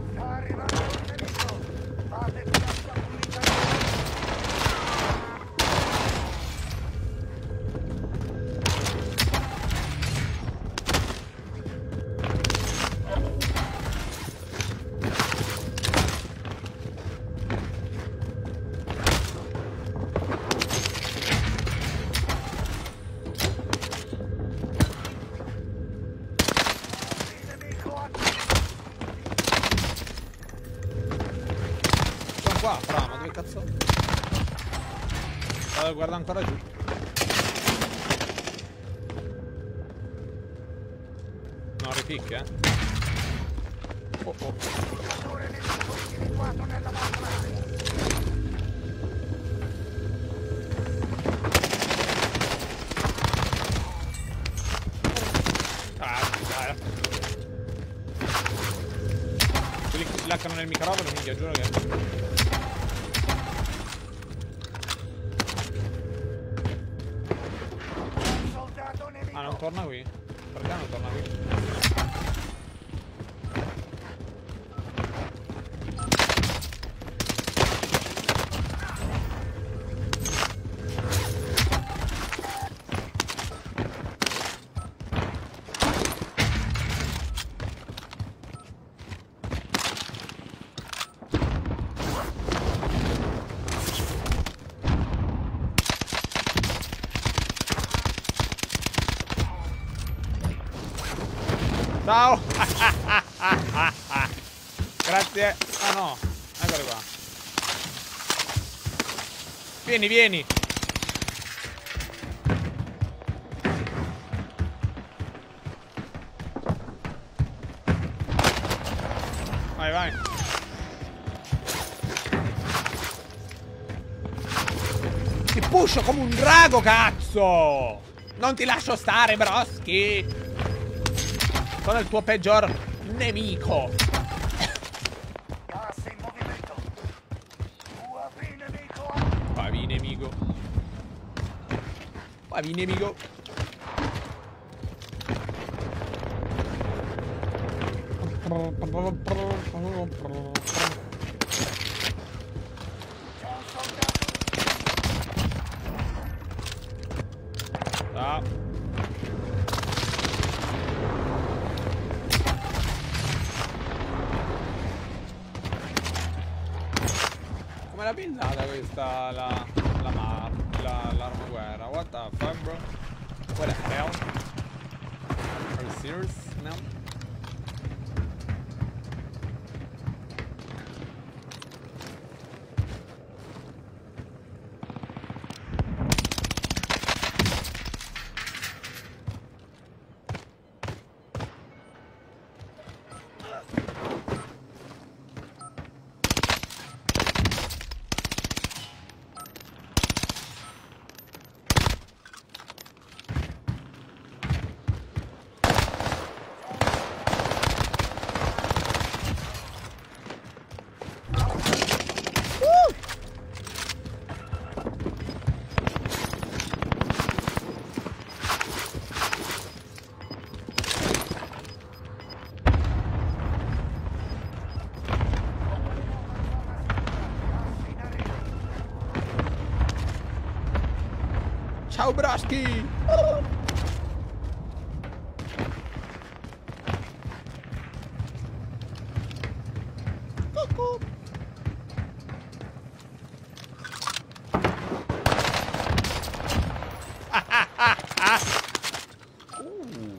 Qua, fra, ma dove cazzo? Vado, guarda ancora giù. No, ripicca, eh. Oh oh. Ah, dai. Quelli che si laccano nel microfono, minchia, giuro che... Ah, non torna qui? Perché non torna qui? Ciao. Grazie. Ah no, eccoli qua. Vieni, vieni. Vai, vai. Ti pusho come un drago, cazzo! Non ti lascio stare, broschi! Sono il tuo peggior nemico. Gas in movimento. U A V nemico. U A V nemico. U A V nemico. Ah. Come l'ha pensata questa la la ma la l'arma guerra? What the fuck, bro? What the hell? Are you serious now? Ciao braschi! Cucù. Ah, ah, ah, ah. Uh.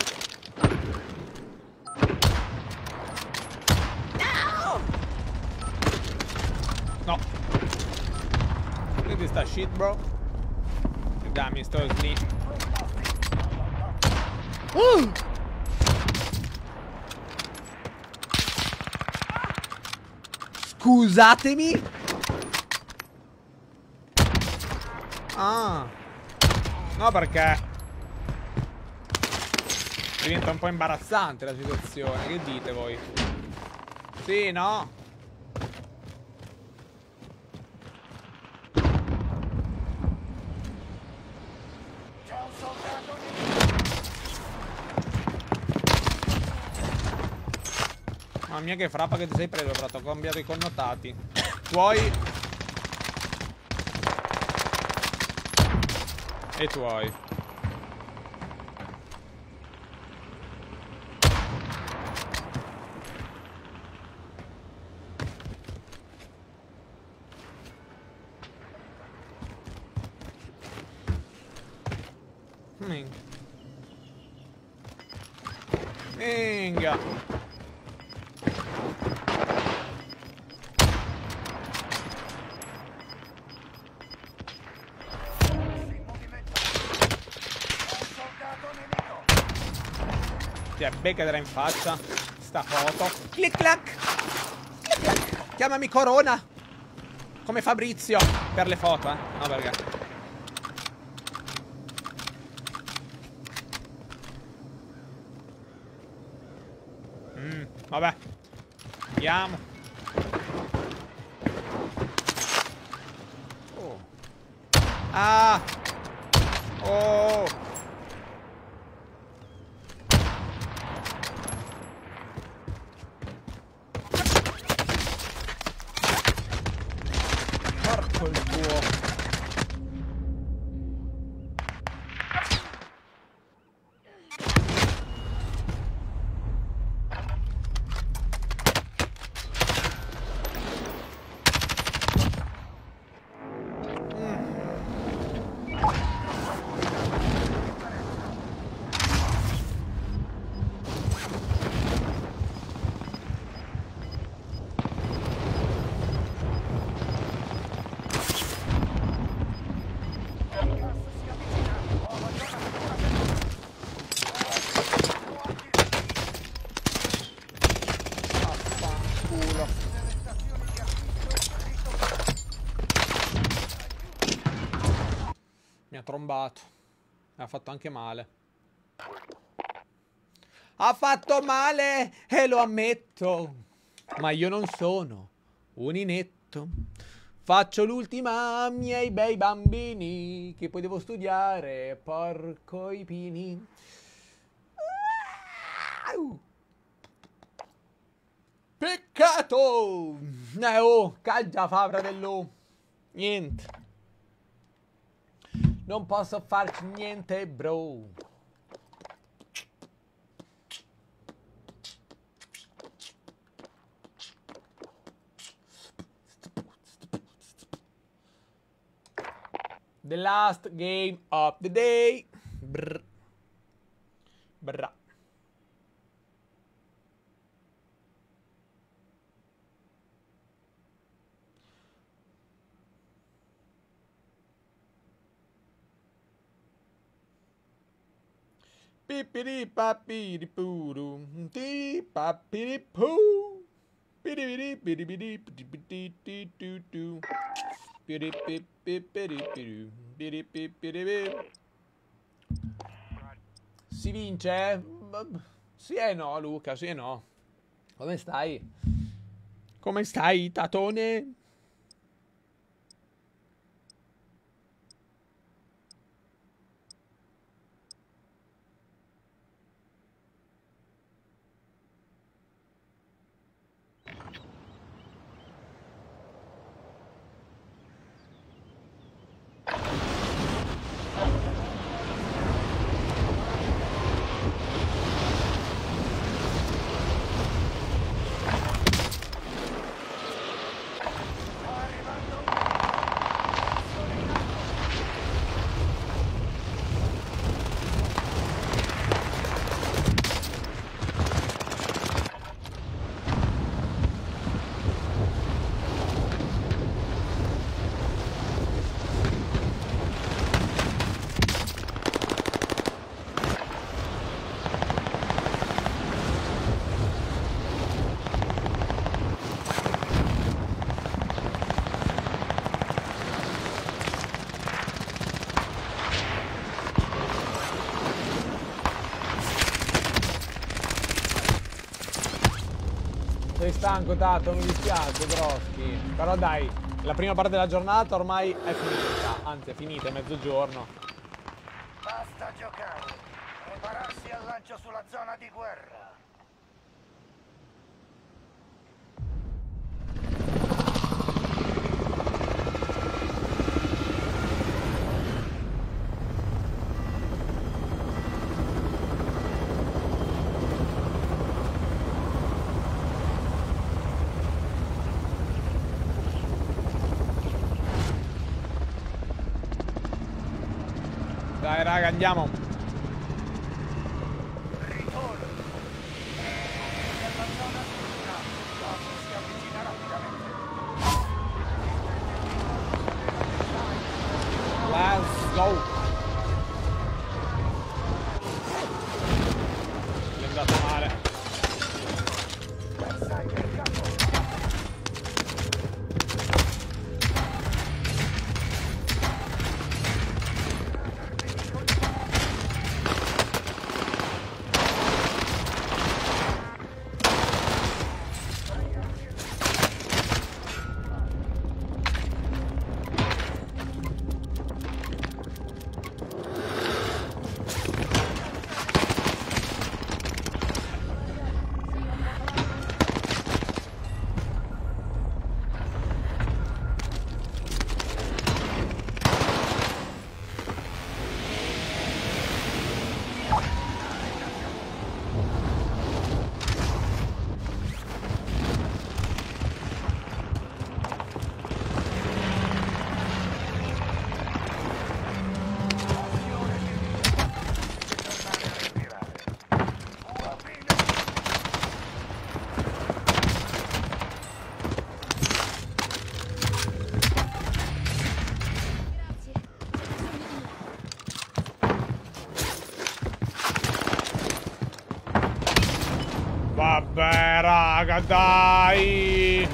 No! Look at this shit, bro. Dammi sto sni. Uh! Scusatemi. Ah. No, perché diventa un po' imbarazzante la situazione. Che dite voi? Sì, no? Mamma mia che frappa che ti sei preso, però ti ho cambiato i connotati. Tuoi e tuoi. Minga. Minga. Ti beccatela in faccia sta foto. Clic clac. Clic clac. Chiamami Corona. Come Fabrizio per le foto, eh. No, perché mm, vabbè. Andiamo. Oh. Ah. Oh. Il tuo trombato. Ha fatto anche male. Ha fatto male e lo ammetto. Ma io non sono un inetto. Faccio l'ultima ai miei bei bambini, che poi devo studiare, porco i pini. Peccato! Eh oh, caggia fa, fratello. Niente. Non posso farci niente, bro. The last game of the day. Brr. Brr. Pipiri papiri puru, ti papiri poo, piripiri piripiri piripiri tu, piripiri piripiri piripiri. Si vince? Sì e no, Luca, sì e no. Come stai? Come stai, tatone? Sei stanco, Tato, mi dispiace, Groschi. Però dai, la prima parte della giornata ormai è finita. Anzi, è finita, è mezzogiorno. Basta giocare. Prepararsi al lancio sulla zona di guerra. Dai, raga, andiamo. Ritorno. Nella zona sicura. L'osso si avvicina rapidamente. Let's go. È andato male. Sai che il capo. Vabbè, raga, dai.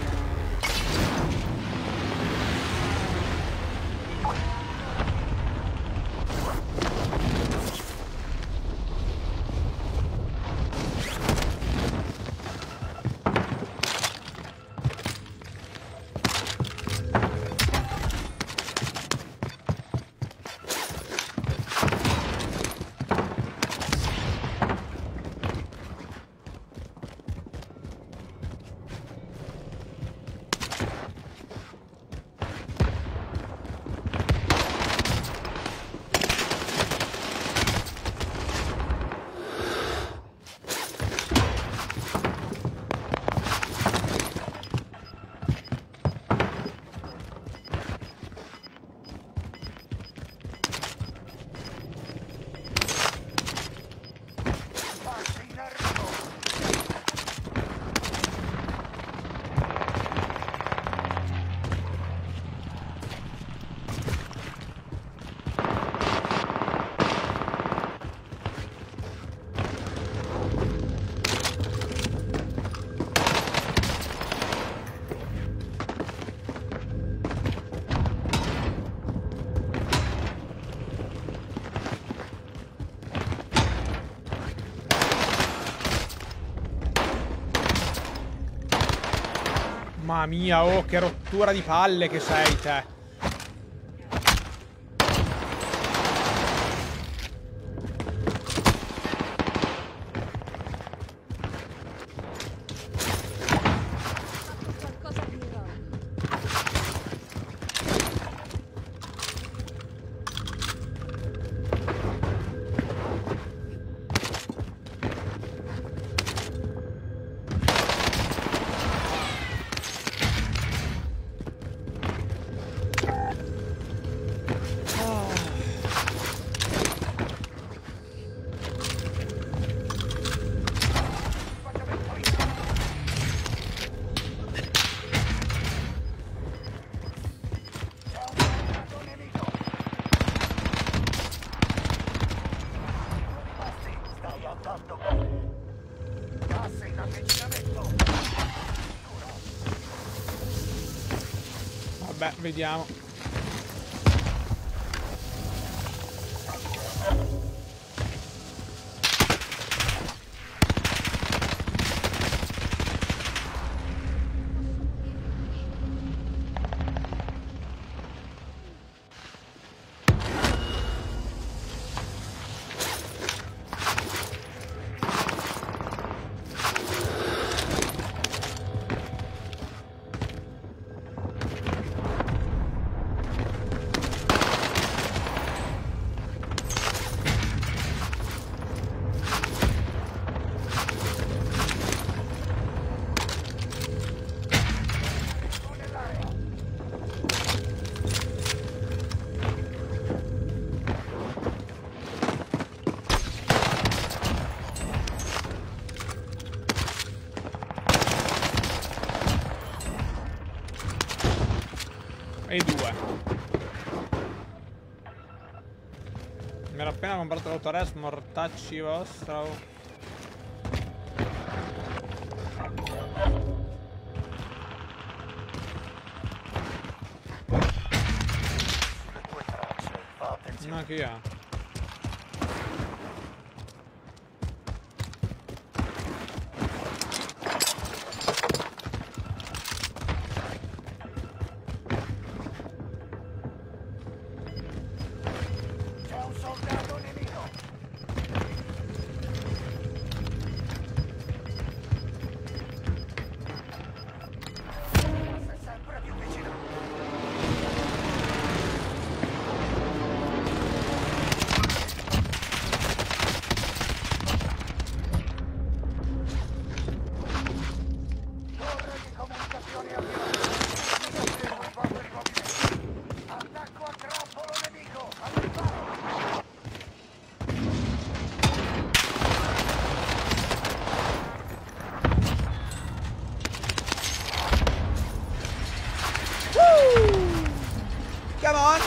Mamma mia, oh, che rottura di palle che sei te. Qualcosa di eroico. Stai andando bene. Gas in avvicinamento. Vabbè, vediamo. E due. Mi ero appena comprato l'autorest, mortacci vostra. Ma chi ha? C'è un soldato nemico. Sei sempre più vicino. Torre di comunicazione avviata. Seguo i vostri movimenti. Attacco a grappolo nemico. Al riparo. Come on!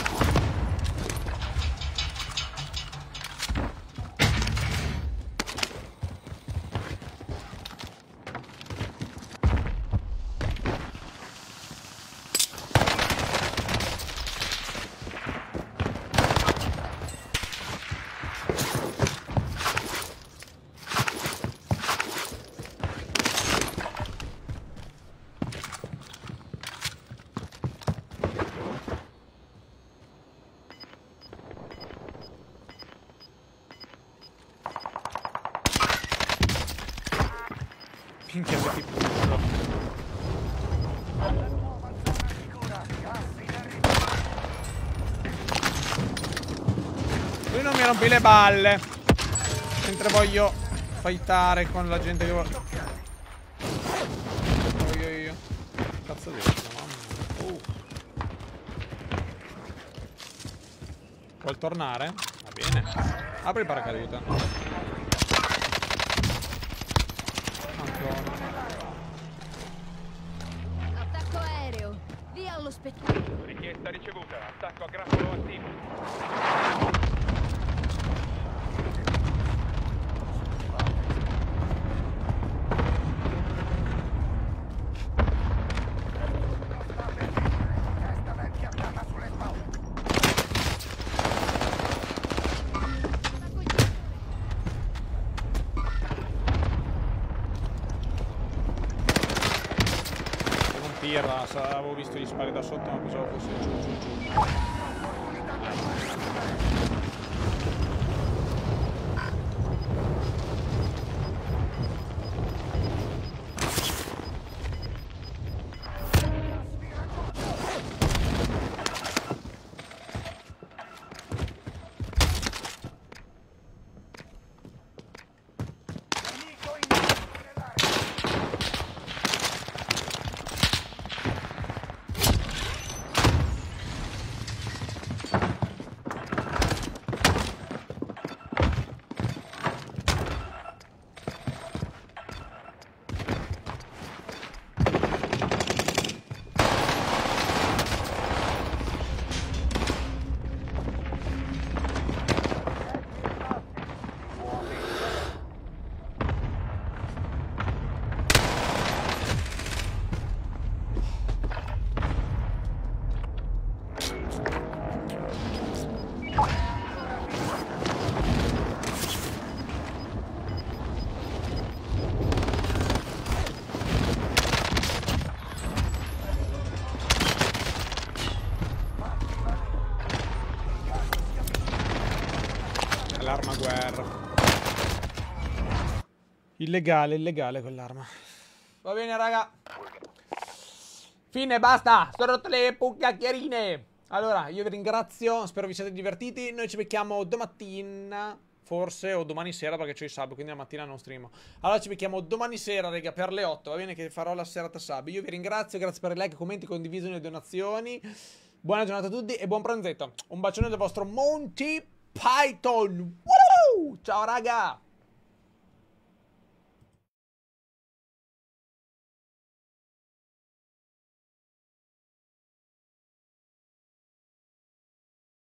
Minchia, che tipo di culo. Alla nuova zona sicura. Gas in arrivo. Lui non mi rompi le balle. Mentre voglio fightare con la gente che vuole. Voglio io. Cazzo di mamma. Uh. Vuol tornare? Va bene. Apri il paracadute. Attacco aereo. Via allo spettacolo. Richiesta ricevuta. Attacco a grappolo attivo. Testa vecchia pianta sulle spalle. Un birra, sa- avevo visto gli spari da sotto, ma pensavo fosse giù, giù, giù. Nemico in nell'area. L'arma guerra. Illegale, illegale quell'arma. Va bene, raga. Fine, basta. Sono rotte le chiacchierine. Allora, io vi ringrazio. Spero vi siate divertiti. Noi ci becchiamo domattina. Forse, o domani sera, perché c'ho i sub, quindi la mattina non streamo. Allora ci becchiamo domani sera, raga, per le otto. Va bene che farò la serata sub. Io vi ringrazio. Grazie per i like, commenti, condivisioni e donazioni. Buona giornata a tutti e buon pranzetto. Un bacione del vostro Monty Python. Woo! Ciao, raga.